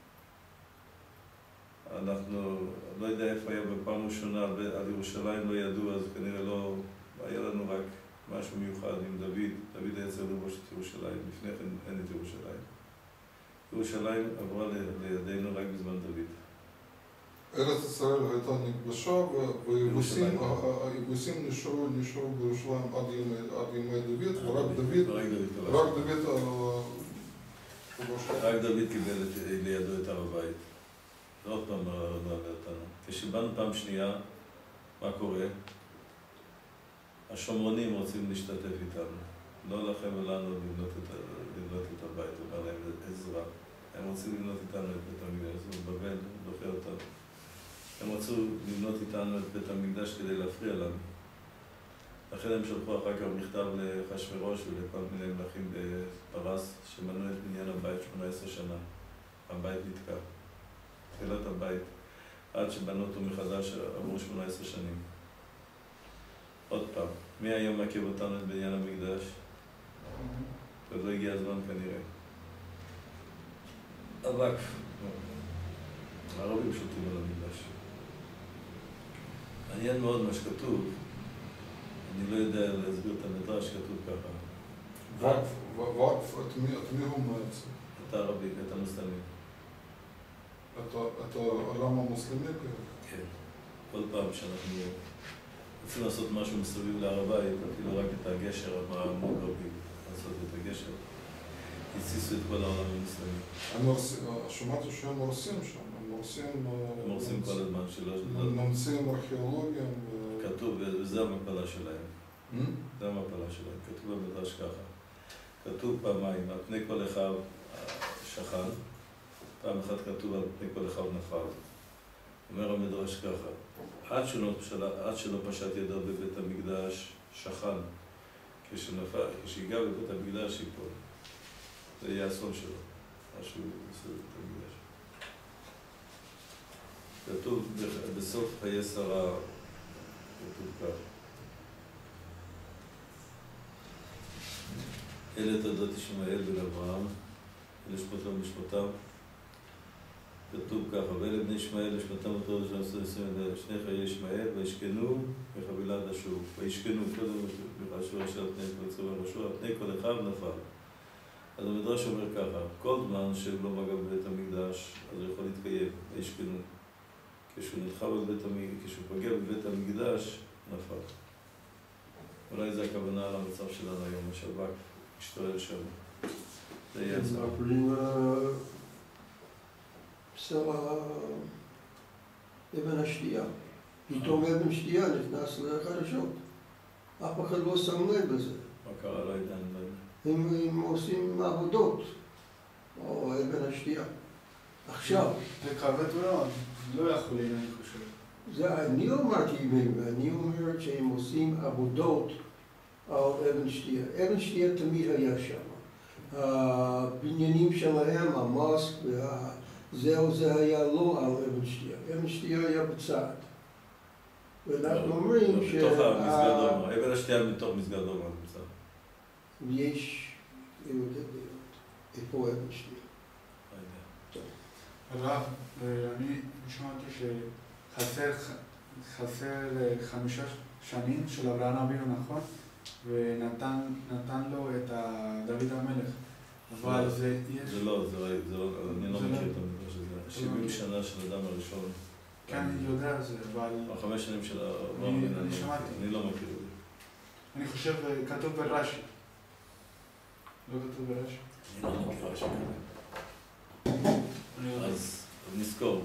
אנחנו, לא יודע איפה היה בפעם ראשונה, על ירושלים לא ידעו, אז כנראה לא, היה לנו רק משהו מיוחד עם דוד. דוד היה צריך לבוש את ירושלים, לפני כן אין את ירושלים. ירושלים עברה לידינו רק בזמן דוד. ארץ ישראל הייתה נכבשה, והיבוסים נשארו בירושלים עד ימי דוד, ורק דוד, רק דוד רק דוד קיבל לידו את הר הבית. זה עוד פעם מעלה אותנו. כשבאנו פעם שנייה, מה קורה? השומרונים רוצים להשתתף איתנו. לא לכם ולנו לבנות את, לבנות את הבית, אומר להם עזרה. הם רוצים לבנות איתנו את בית המקדש, זה בבל, דוחה אותנו. הם רצו לבנות איתנו את בית המקדש כדי להפריע לנו. לכן הם שלחו אחר כך מכתב לאחשוורוש ולכל מיני מלכים בפרס, שמנו את בניין הבית שמונה עשרה שנה. הבית נתקע. תחילת הבית, עד שבנו אותו מחדש, עברו שמונה עשרה שנים. עוד פעם, מי היום מעכב אותנו את בניין המקדש? עוד לא הגיע הזמן כנראה. אבק. הערבים שותים על המקדש. מעניין מאוד מה שכתוב. אני לא יודע להסביר את המדרש, כתוב ככה. וואקף, וואקף, את מי, את מי הוא מעצם? את הערבים, את המוסלמים. את העולם המוסלמי? כן. כל פעם שאנחנו רוצים לעשות משהו מסביב להר הבית, אפילו רק את הגשר, המוגרבי, לעשות את הגשר, הציסו את כל העולם המוסלמי. שמעתי שהם הורסים שם, הם הורסים... הם הורסים כל הזמן שלא... ממציאים ארכיאולוגיה. כתוב, וזה המפלה שלהם. זה המפלה שלהם. כתוב במדרש ככה. כתוב פעמיים, על פני כל אחד שכן, פעם אחת כתוב על פני כל אחד נפל. אומר המדרש ככה, עד שלא, עד שלא פשט ידו בבית המקדש, שכן. כשנפל, כשהיגע בבית המקדש ייפול. זה יהיה האסון שלו, מה שהוא עושה בבית המקדש. כתוב בסוף חיי שרה, כתוב כך. אלה תולדות ישמעאל בן אברהם, אלה שמותיו ומשמותיו. כתוב ככה, ואלה בני ישמעאל לשמתם ותולדות של עשרים עשרים שני חיי ישמעאל, וישכנו בחבילת אשור. וישכנו, קודם באשור אשר על פני כל יצרו באשור, על פני כל אחד נפל. אז המדרש אומר ככה, כל זמן שהם לא מגע בבית המקדש, אז הוא יכול להתקיים, וישכנו. כשהוא נדחה בבית המקדש, כשהוא פגע בבית המקדש, נפל. אולי זה הכוונה על המצב שלנו היום, השב"כ משתולל שם. זה יהיה הצעה. מפלים בסלע אבן השתייה. פתאום אבן שתייה נכנס לחדשות. אף אחד לא שם לב בזה. מה קרה? לא יודע. הם, הם עושים עבודות, או אבן השתייה. עכשיו. זה כבד מאוד, לא יכולים, אני חושב. זה, אני לא אמרתי, אני אומר שהם עושים עבודות על אבן שתייה. אבן שתייה תמיד היה שם. הבניינים שלהם, המוסק, זהו, זה היה לא על אבן שתייה. אבן שתייה היה בצד. ואנחנו אומרים ש... בתוך המסגד דומה. אבן השתייה בתוך מסגד דומה בצד. יש... איפה אבן שתייה? הרב, אני שמעתי שחסר חסר חמישה שנים של אברהם אבינו, נכון? ונתן לו את דוד המלך. אבל זה יש... זה לא, זה לא, אני לא מכיר את המדרש הזה. שבעים שנה של אדם הראשון. כן, אני יודע זה, אבל... החמש שנים של אברהם אבינו, אני לא מכיר את זה. אני חושב, כתוב ברש"י. לא כתוב ברש"י? אני לא מכיר רש"י. אז נזכור,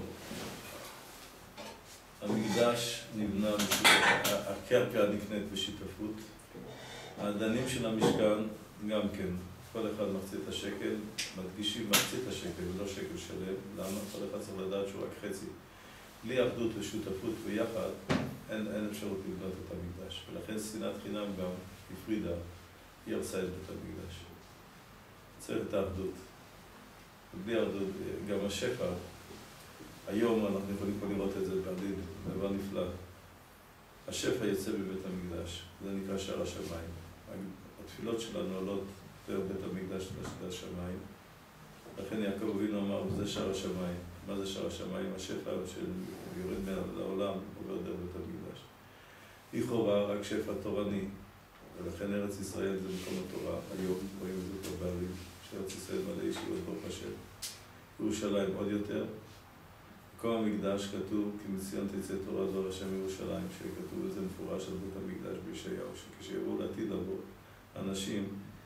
המקדש נבנה, הקרקע נקנית בשותפות, האדנים של המשכן גם כן, כל אחד מחצית השקל, מדגישים מחצית השקל ולא שקל שלם, למה? כל אחד צריך לדעת שהוא רק חצי. בלי אחדות ושותפות ויחד, אין, אין אפשרות לבנות את המקדש, ולכן שנאת חינם גם הפרידה, היא הרסה את בית המקדש. צריך את האחדות. בלי אחדות, גם השפע, היום אנחנו יכולים פה לראות את זה בעליל, דבר נפלא. השפע יוצא בבית המקדש, זה נקרא שער השמיים. התפילות שלנו עולות בבית המקדש של השמיים. לכן יעקב אבינו אמר, זה שער השמיים. מה זה שער השמיים? השפע שיורד לעולם עובר דרך בית המקדש. לכאורה רק שפע תורני, ולכן ארץ ישראל זה מקום התורה. היום רואים את זה בבעלים, שארץ ישראל מלא ישיבות ברוך השם. ירושלים עוד יותר. מקום המקדש כתוב, כי מציון תצא תורה דבר השם ירושלים, שכתוב בזה מפורש על בית המקדש בישעיהו, שכשיבואו לעתיד לבוא אנשים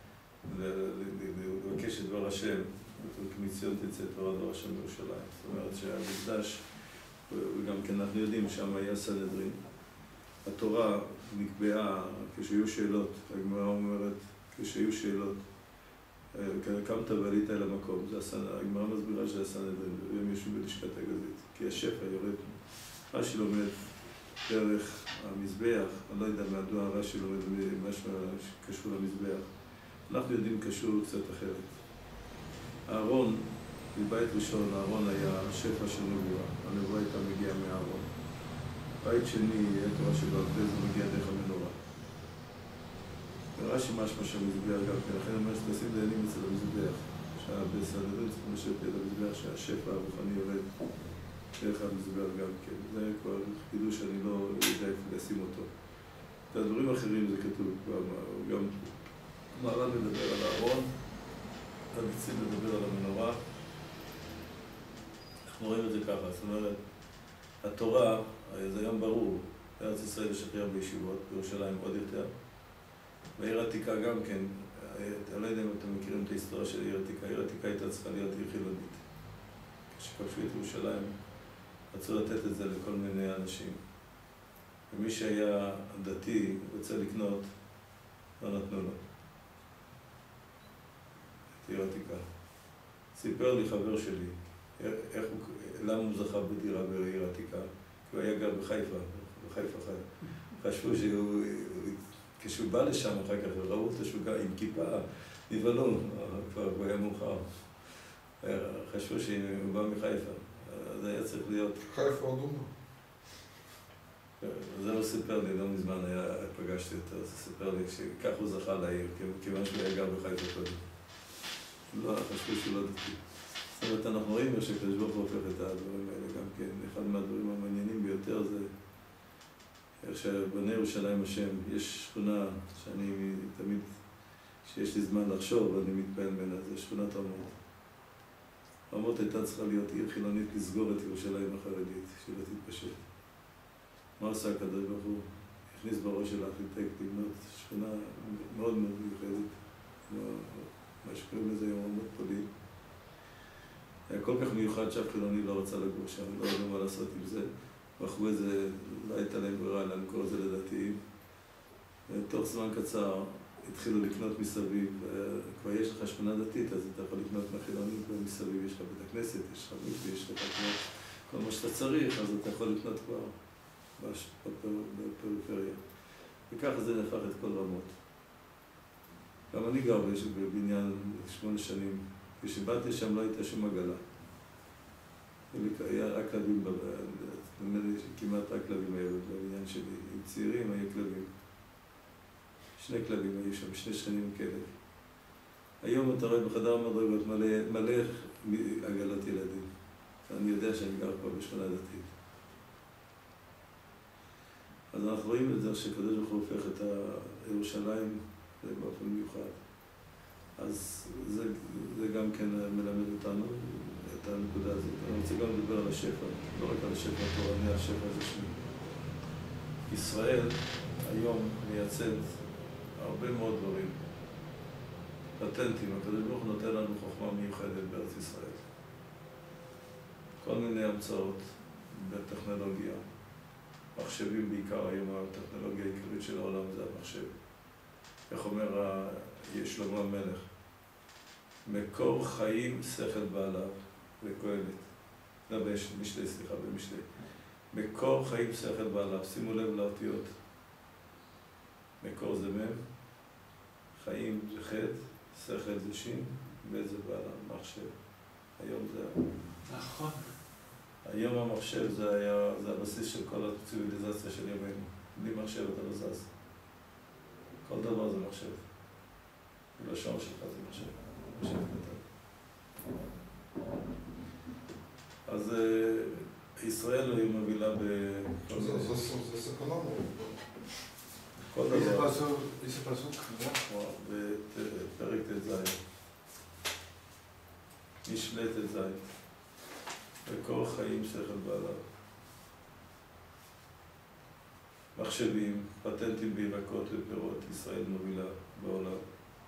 לבקש את דבר השם, כתוב כי מציון תצא תורה דבר השם ירושלים. זאת אומרת שהמקדש, וגם כן אנחנו יודעים שם היה סנהדרין, התורה נקבעה כשהיו שאלות, הגמרא אומרת, כשהיו שאלות, קמת ועלית אל המקום, הגמרא מסבירה שזה הסנהדרין, והם יושבים בלשכת הגזית, כי השפע יורד, רש"י לומד, דרך המזבח, אני לא יודע מדוע הרש"י לומד משהו שקשור למזבח. אנחנו יודעים קשור קצת אחרת. אהרון, בבית ראשון, אהרון היה שפע של נבואה. הנבואה הייתה מגיעה מאהרון. בית שני, התורה שבעל פה, זה מגיע דרך המנורה. ורש"י משמע שהמזבח גם כן, לכן אומר שתשים דיינים אצל המזבח. שהבסדרים צריכים לשבת את המזבח, שהשפע הרוחני יורד דרך המזבח גם כן. זה כבר חידוש שאני לא יודע איפה לשים אותו. את הדברים האחרים זה כתוב, גם מהר"ל מדבר על אהרון, המציא מדבר על המנורה. אנחנו רואים את זה ככה, זאת אומרת, התורה, זה היום ברור, בארץ ישראל יש הכי הרבה ישיבות, בירושלים עוד יותר. בעיר העתיקה גם כן, אני לא יודע אם אתם מכירים את ההיסטוריה של העיר העתיקה, העיר העתיקה הייתה צריכה להיות עיר חילונית. כשכבשו את ירושלים, רצו לתת את זה לכל מיני אנשים. ומי שהיה דתי, רוצה לקנות, לא נתנו לו. את העיר העתיקה. סיפר לי חבר שלי, איך הוא, למה הוא זכה בדירה בעיר העתיקה? כי הוא היה גר בחיפה, בחיפה חי. חשבו שהוא, כשהוא בא לשם אחר כך, ראו אותו שהוא גר עם כיפה, נבהלו, כבר הוא היה מאוחר. חשבו שהוא בא מחיפה, אז היה צריך להיות... חיפה אדומה. זה הוא סיפר לי, לא מזמן היה, פגשתי אותו, אז הוא סיפר לי שכך הוא זכה לעיר, כיוון שהוא היה גר בחיפה קודם. לא, חשבו שהוא לא דתי. זאת אומרת, אנחנו רואים איך שקדוש ברוך הוא הופך את הדברים האלה גם כן. אחד מהדברים המעניינים ביותר זה איך שבני ירושלים השם, יש שכונה שאני תמיד, שיש לי זמן לחשוב, ואני מתפעל ממנה, זה שכונת רמות. רמות הייתה צריכה להיות עיר חילונית לסגור את ירושלים החרדית, שלא תתפשט. מה עשה הקדוש ברוך הוא? הכניס בראש של הארכיטקט לבנות שכונה מאוד מאוד מיוחדת, מה שקוראים לזה היום רמות פולין. היה כל כך מיוחד שאף חילוני לא רצה לגור שם, לא יודע מה לעשות עם זה. ואחרי זה, לא הייתה להם ברירה, אלא למכור את זה לדתיים. ותוך זמן קצר התחילו לקנות מסביב, כבר יש לך שכונה דתית, אז אתה יכול לקנות מהחילונים, ומסביב יש לך בית הכנסת, יש לך מקווה, יש לך לקנות כל מה שאתה צריך, אז אתה יכול לקנות כבר בפריפריה. וככה זה נהפך את כל רמות. גם אני גר בבניין שמונה שנים. כשבאתי שם לא הייתה שום עגלה. היה רק כלבים, נדמה לי שכמעט רק כלבים היו בבניין שלי. עם צעירים היו כלבים. שני כלבים היו שם, שני שכנים עם כלב. היום אתה רואה בחדר מדרגות מלא, מלא עגלות ילדים. אני יודע שאני גר פה בשכונה דתית. אז אנחנו רואים את זה שקדוש ברוך הוא הופך את ירושלים באופן מיוחד. אז זה, זה גם כן מלמד אותנו, את הנקודה הזאת. אני רוצה גם לדבר על השפע, לא רק על השפע התורני, השפע הזה שלי. ישראל היום מייצאת הרבה מאוד דברים. פטנטים, הקדוש ברוך הוא נותן לנו חוכמה מיוחדת בארץ ישראל. כל מיני המצאות בטכנולוגיה. מחשבים בעיקר היום, הטכנולוגיה העיקרית של העולם זה המחשב. איך אומר שלמה המלך? מקור חיים שכל בעליו וקהלת. לא במשלי, סליחה, במשלי. מקור חיים שכל בעליו. שימו לב לאותיות. מקור זה מם, חיים זה חטא, שכל זה שין, בית זה בעליו, מחשב. היום זה... נכון. היום המחשב זה היה, זה הבסיס של כל הציוויליזציה של ימינו. בלי מחשב אתה לא זז. כל דבר זה מחשב. בלשון שלך זה מחשב. מחשב קטן. אז ישראל היא מובילה בכל זה סכנה מאוד. כל דבר. איזה פסוק? בפרק ט"ז. משלי ט"ז. מקור חיים שכל בעליו. מחשבים, פטנטים בירקות ופירות, ישראל מובילה בעולם.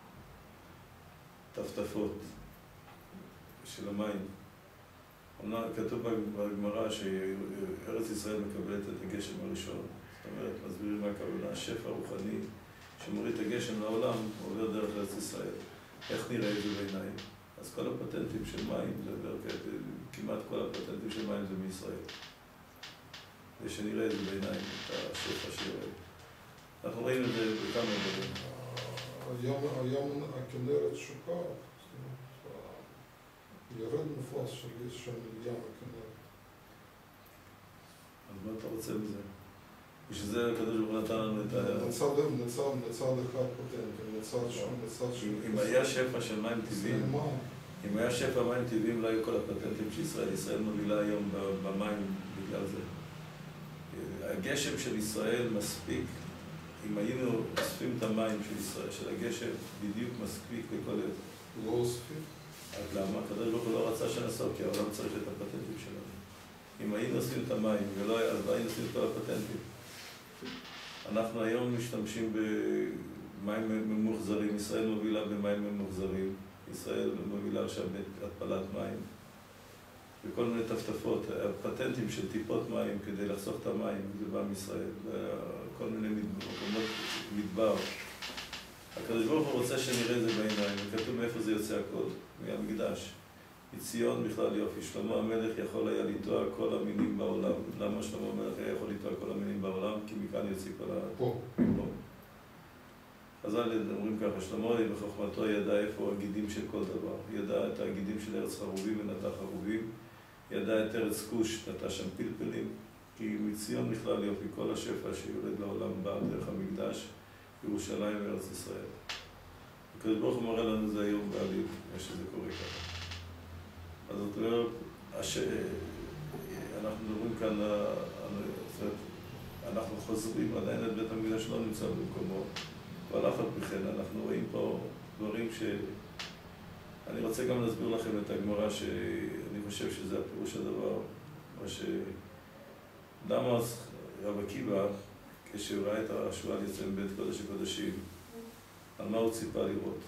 טפטפות של המים. כתוב בגמרא שארץ ישראל מקבלת את הגשם הראשון. זאת אומרת, מסבירים מה הכוונה, השפע הרוחני שמוריד את הגשם לעולם, עובר דרך ארץ ישראל. איך נראה את זה בעיניים? אז כל הפטנטים של מים, זה כמעט כל הפטנטים של מים זה מישראל. ושנראה את זה בעיניים, את השפע שיורד. אנחנו רואים את זה בכמה דברים. היום, היום הכנרת שוקעת, זאת אומרת, ירד מפלס של של ים הכנרת. אז מה אתה רוצה מזה? בשביל זה הקדוש ברוך הוא נתן לנו את ה... מצד, מצד, מצד אחד פוטנטים, מצד שם, מצד שם. אם היה שפע של מים טבעיים, אם היה שפע מים טבעיים, לא היו כל הפטנטים שישראל. ישראל מובילה היום במים בגלל זה. הגשם של ישראל מספיק, אם היינו אוספים את המים של ישראל, של הגשם, בדיוק מספיק בכל עת. לא אוספים? אז למה? הקדוש ברוך הוא לא רצה שנסוף, כי העולם צריך את הפטנטים שלנו. אם היינו אוספים את המים, ולא אז לא היינו אוספים את כל הפטנטים. אנחנו היום משתמשים במים ממוחזרים, ישראל מובילה במים ממוחזרים, ישראל מובילה עכשיו בהתפלת מים, וכל מיני טפטפות, הפטנטים של טיפות מים כדי לחסוך את המים, זה בא מישראל, כל מיני מקומות מדבר. הקדוש ברוך הוא רוצה שנראה את זה בעיניים, וכתוב מאיפה זה יוצא הכל, מהמקדש. מציון בכלל יופי, שלמה המלך יכול היה לטוע כל המינים בעולם. למה שלמה המלך היה יכול לטוע כל המינים בעולם? כי מכאן יוצא כל ה... פה. פה. חז"ל אומרים ככה, שלמה בחוכמתו ידע איפה הגידים של כל דבר. ידע את הגידים של ארץ חרובים ונטע חרובים. ידע את ארץ כוש, נטע שם פלפלים. כי מציון בכלל יופי, כל השפע שיורד לעולם בא דרך המקדש, ירושלים וארץ ישראל. הקדוש ברוך הוא מראה לנו זה היום בעליל, איך שזה קורה ככה. אז זאת אומרת, הש... אנחנו מדברים כאן, אנחנו חוזרים, עדיין את בית המקדש לא נמצא במקומו, אבל אף על פי כן אנחנו רואים פה דברים ש... אני רוצה גם להסביר לכם את הגמרא שאני חושב שזה הפירוש הדבר, מה ש... למה רב עקיבא, כשהוא ראה את השועל יוצא מבית קודש הקודשים, על מה הוא ציפה לראות?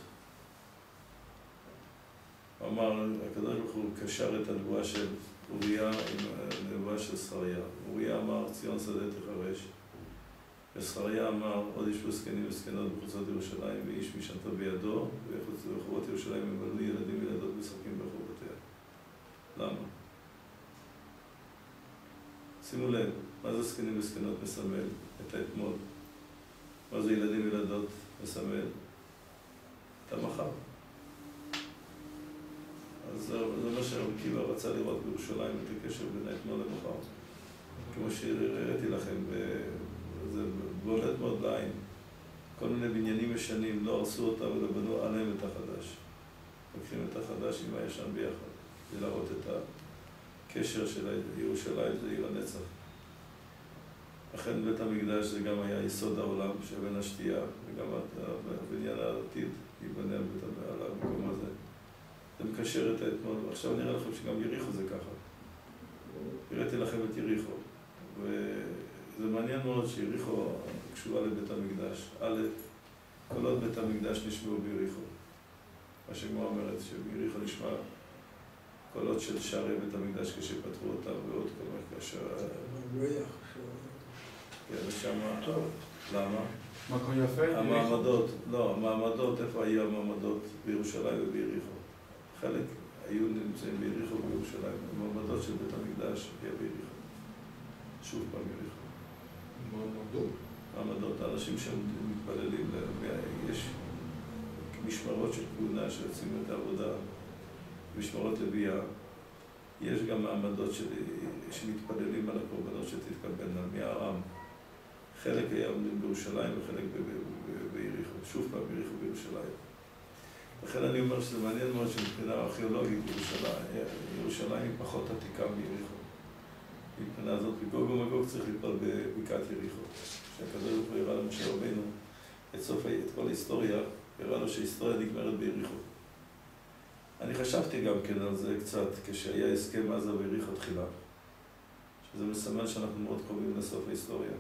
הוא אמר, הקדוש ברוך הוא קשר את הנבואה של אוריה עם הנבואה של זכריה. אוריה אמר, ציון שדה תחרש, וזכריה אמר, עוד ישבו זקנים וזקנות בחוצות ירושלים, ואיש משענתו בידו, ורחובות ירושלים ימלאו ילדים וילדות משחקים ברחובותיה. למה? שימו לב, מה זה זקנים וזקנות מסמל? את האתמול. מה זה ילדים וילדות מסמל? את המחר. אז זה מה שרב עקיבא רצה לראות בירושלים, את הקשר בין האתמול למחר. כמו שהראיתי לכם, זה בולט מאוד לעין. כל מיני בניינים ישנים, לא הרסו אותם, אלא בנו עליהם את החדש. לוקחים את החדש עם הישן ביחד, כדי להראות את הקשר של ירושלים, זה עיר הנצח. לכן בית המקדש זה גם היה יסוד העולם, שבין השתייה, וגם הבניין העתיד ייבנה על המקום הזה. זה מקשר את האתמול, עכשיו נראה לכם שגם יריחו זה ככה. הראיתי לכם את יריחו, וזה מעניין מאוד שיריחו קשורה לבית המקדש. א', כל עוד בית המקדש נשמעו ביריחו. מה שגמרא אומרת, שביריחו נשמע קולות של שערי בית המקדש כשפתחו אותם ועוד כל מה כאשר... כן, ושמה... למה? מקום יפה? המעמדות, לא, המעמדות, איפה היו המעמדות? בירושלים וביריחו. חלק היו נמצאים ביריחו ובירושלים. המעמדות של בית המקדש היה ביריחו. שוב פעם יריחו. מעמדות? מעמדות, האנשים שמתפללים, יש משמרות של כהונה שיוצאים את העבודה, משמרות לביאה. יש גם מעמדות של, שמתפללים על הקורבנות שתתקבלנה מהעם. חלק היה עומדים בירושלים וחלק ביריחו. שוב פעם ביריחו בירושלים. לכן אני אומר שזה מעניין מאוד שמבחינה ארכיאולוגית ירושלים, ירושלים היא פחות עתיקה ביריחו. מבחינה הזאת, בגוג ומגוג צריך ליפול בבקעת יריחו. שהקדוש ברוך הוא הראה למשה רבינו את סוף, את כל ההיסטוריה, הראה לו שההיסטוריה נגמרת ביריחו. אני חשבתי גם כן על זה קצת, כשהיה הסכם עזה ויריחו תחילה, שזה מסמל שאנחנו מאוד קרובים לסוף ההיסטוריה.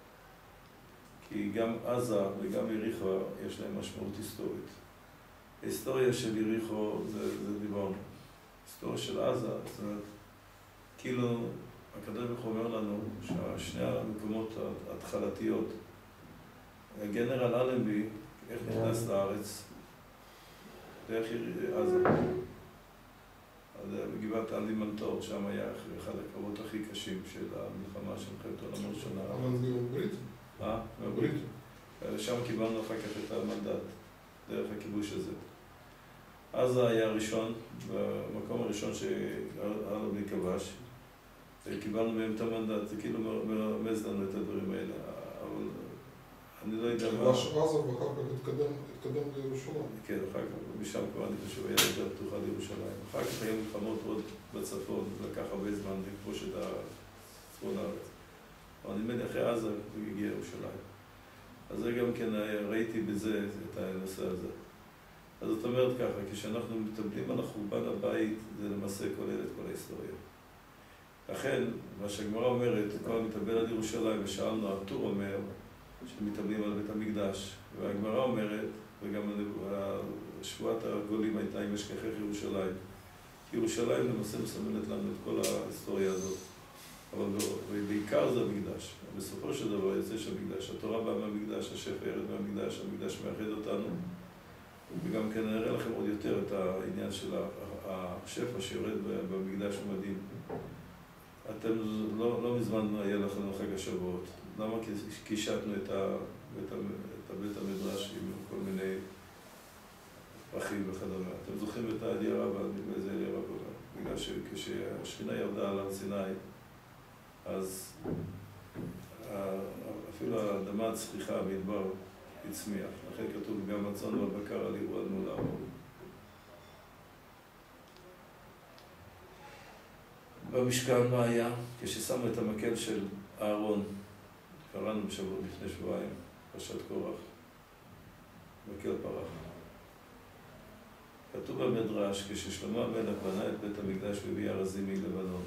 כי גם עזה וגם יריחו יש להם משמעות היסטורית. ההיסטוריה של יריחו זה, זה דיברנו. ההיסטוריה של עזה, זאת אומרת, כאילו, הקדוש ברוך הוא אומר לנו ששני המקומות ההתחלתיות, הגנרל אלנבי, איך נכנס לארץ? דרך עזה. בגבעת אלימנטור, שם היה אחד הקרבות הכי קשים של המלחמה של מלחמת העולם הראשונה. אבל בברית? אה? בברית. שם קיבלנו אחר כך את המנדט, דרך הכיבוש הזה. אז היה הראשון, במקום הראשון שהרבי כבש, קיבלנו מהם את המנדט, זה כאילו מרמז לנו את הדברים האלה, אבל אני לא יודע מה... כבש עזה ואחר כך התקדם לירושלים. כן, אחר כך, משם כבר אני חושב היה יותר פתוחה לירושלים. אחר כך היה מלחמות עוד בצפון, זה לקח הרבה זמן לכבוש את הצפון הארץ. אבל נדמה לי אחרי עזה הוא הגיע לירושלים. אז זה גם כן ראיתי בזה את הנושא הזה. אז זאת אומרת ככה, כשאנחנו מטפלים על החורבן הבית, זה למעשה כולל את כל ההיסטוריה. לכן, מה שהגמרא אומרת, כל המתאבל על ירושלים, ושאלנו, הטור אומר, שמתאבלים על בית המקדש, והגמרא אומרת, וגם שבועת הגולים הייתה עם אשכחך ירושלים. ירושלים למעשה מסמלת לנו את כל ההיסטוריה הזאת, אבל בעיקר זה המקדש. בסופו של דבר יוצא שהמקדש, התורה באה מהמקדש, השפע ירד מהמקדש, המקדש מאחד אותנו, וגם כן נראה לכם עוד יותר את העניין של השפע שיורד במקדש ומדהים. אתם לא, לא מזמן היה לכם חג השבועות. למה? כי קישטנו את, ה, את, ה, את בית המדרש עם כל מיני פרחים וכדומה. אתם זוכרים את העלייה רבה, באיזה עלייה רבה? בגלל שכשהשכינה ירדה על הר סיני, אז אפילו האדמה הצחיחה, המדבר, הצמיח. לכן כתוב גם הצאן והבקר עליהו על מול ההר. במשכן מה היה? כששמו את המקל של אהרון, קראנו בשבוע לפני שבועיים, פרשת קורח, מקל פרח. כתוב במדרש, כששלמה המלך בנה את בית המקדש והביא ארזים מלבנון.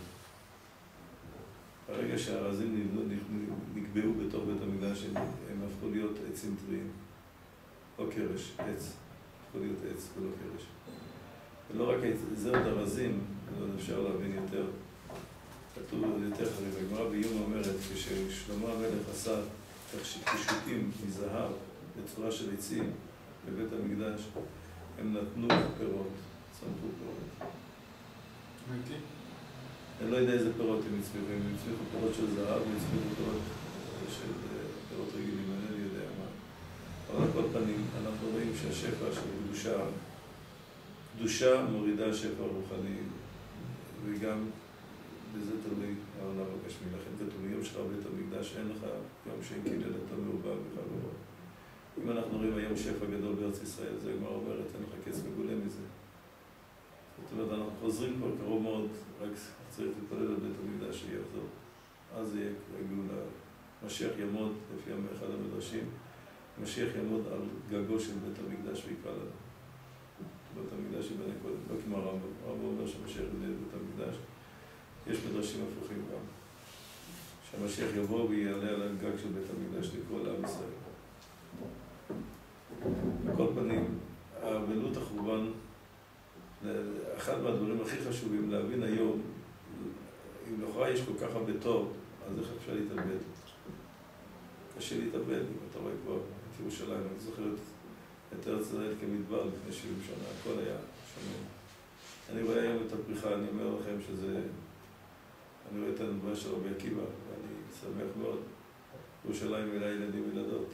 ברגע שהארזים נקבעו בתוך בית המקדש, הם הפכו להיות עצים טריים, לא קרש, עץ, הפכו להיות עץ ולא קרש. ולא רק זה עוד ארזים, אפשר להבין יותר. כתוב יותר חריף, הגמרא באיום אומרת, כששלמה המלך עשה קישוטים מזהב בצורה של עצים בבית המקדש, הם נתנו פירות, צמחו פירות. אמיתי? אני לא יודע איזה פירות הם הצמיחו, הם הצמיחו פירות של זהב, הם הצמיחו פירות של פירות רגילים, אני לא יודע מה. אבל על כל פנים, אנחנו רואים שהשפע של קדושה, קדושה מורידה שפע רוחני, וגם בזה תלוי העולם הגשמי. לכן כתוב, יום שלך בית המקדש, אין לך יום שאין קללתו מעובד וחברו. אם אנחנו רואים היום שפע גדול בארץ ישראל, זה הגמרא אומרת, אין לך קץ מגולה מזה. זאת אומרת, אנחנו חוזרים כבר קרוב מאוד, רק צריך להתפלל על בית המקדש שיחזור. אז יהיה הגאולה. משיח יעמוד, לפי אחד המדרשים, משיח יעמוד על גגו של בית המקדש ויקרא לנו. בית המקדש ייבנה קודם, לא כמו הרמב"ם. הרמב"ם אומר שהמשיח יבנה את בית המקדש. יש מדרשים הפוכים גם. שהמשיח יבוא ויעלה על הגג של בית המקדש לקרוא לעם ישראל. בכל פנים, האבלות החורבן, אחד מהדברים הכי חשובים להבין היום, אם לכאורה יש כל כך הרבה טוב, אז איך אפשר להתאבד? קשה להתאבד, אם אתה רואה כבר את ירושלים, אני זוכר את ארץ ישראל כמדבר לפני שבעים שנה, הכל היה שונה. אני רואה היום את הפריחה, אני אומר לכם שזה, אני רואה את הנבואה של רבי עקיבא, ואני שמח מאוד. ירושלים אלה ילדים וילדות,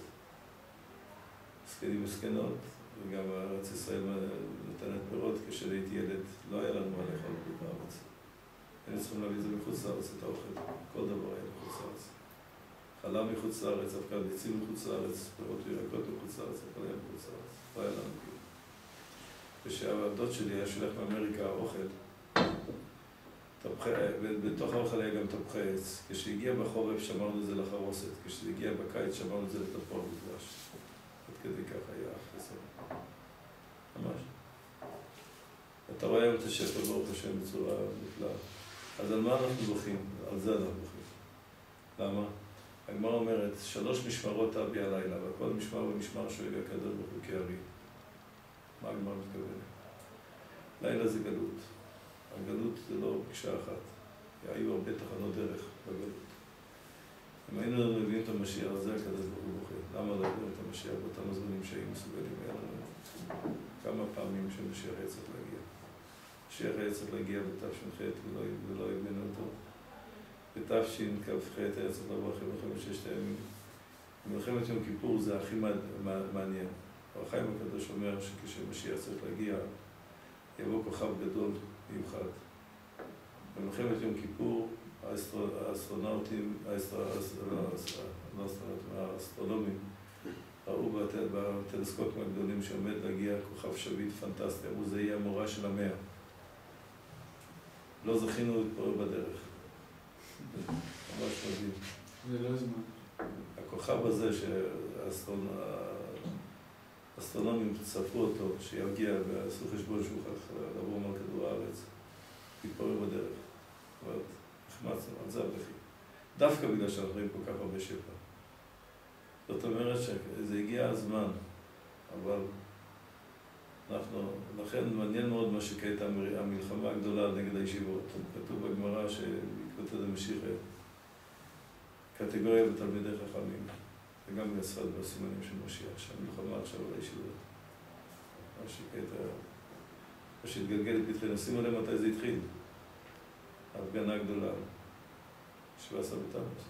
זקנים וזקנות, וגם ארץ ישראל נותנת פירות. כשהייתי ילד, לא היה לנו מה לאכול בארץ. היינו צריכים להביא את זה מחוץ לארץ, את האוכל. כל דבר היה מחוץ לארץ. חלב מחוץ לארץ, אבקת ביצים מחוץ לארץ, פירות וירקות מחוץ לארץ, הכל היה מחוץ לארץ. לא היה לנו כאילו. כשהדוד שלי היה שולח מאמריקה אוכל, בתוך האוכל היה גם תפוחי עץ. כשהגיע בחורף שמרנו את זה לחרוסת, כשהגיע בקיץ שמרנו את זה לתפוח ודבש. עד כדי כך היה חסר. ממש. אתה רואה היום את השפע ברוך השם בצורה נפלאה. אז על מה אנחנו בוכים? על זה אנחנו בוכים. למה? הגמרא אומרת, שלוש משמרות תביא הלילה, וכל משמר ומשמר שואג הקדוש ברוך הוא כארי. מה הגמרא מתכוונת? לילה זה גלות. הגלות זה לא פגישה אחת. היו הרבה תחנות דרך בגלות. אם היינו מביאים את המשיח, זה הקדוש ברוך הוא בוכה. למה לא הביאו את המשיח באותם הזמנים שהיו מסוגלים? היה לנו כמה פעמים שמשיח היה צריך להגיע. משיח היה צריך להגיע בתש"ח ולא, ולא הבאנו אותו. בתשכ"ח היה צריך לבוא אחרי מלחמת ששת הימים. במלחמת יום כיפור זה הכי מעניין. אור החיים הקדוש אומר שכשמשיח צריך להגיע, יבוא כוכב גדול מיוחד. במלחמת יום כיפור, האסטרונאוטים, האסטרונומים, ראו בטלסקופים הגדולים שעומד להגיע כוכב שביט פנטסטי, אמרו זה יהיה המורה של המאה. לא זכינו להתפורר בדרך. ממש מדהים. זה לא זמן. הכוכב הזה שהאסטרונומים צפו אותו, שיגיע ועשו חשבון שהוא הולך לעבור מעל כדור הארץ, להתפורר בדרך. אבל החמצנו, על זה הבכי. דווקא בגלל שאנחנו רואים כל כך הרבה שפע. זאת אומרת שזה הגיע הזמן, אבל אנחנו, לכן מעניין מאוד מה שכעת המלחמה הגדולה נגד הישיבות. כתוב בגמרא שבעקבות המשיח קטגוריה בתלמידי חכמים, וגם בישראל בסימנים של משיח, שהמלחמה עכשיו על הישיבות. מה שכעת, מה שהתגלגל לפתחנו, שימו לב מתי זה התחיל. ההפגנה הגדולה, שבעה עשר בתמוז.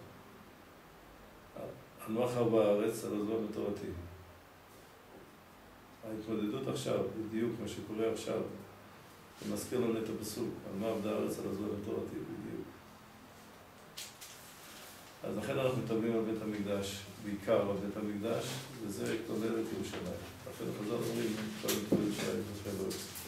הנוח בארץ על עזבם בתורתי. ההתמודדות עכשיו, בדיוק מה שקורה עכשיו, זה מזכיר לנו את הפסוק, על מה עבדה הארץ על עזבם בתורתי, בדיוק. אז לכן אנחנו מתאבלים על בית המקדש, בעיקר על בית המקדש, וזה כולל את ירושלים. לכן חז"ל אומרים, כל ירושלים,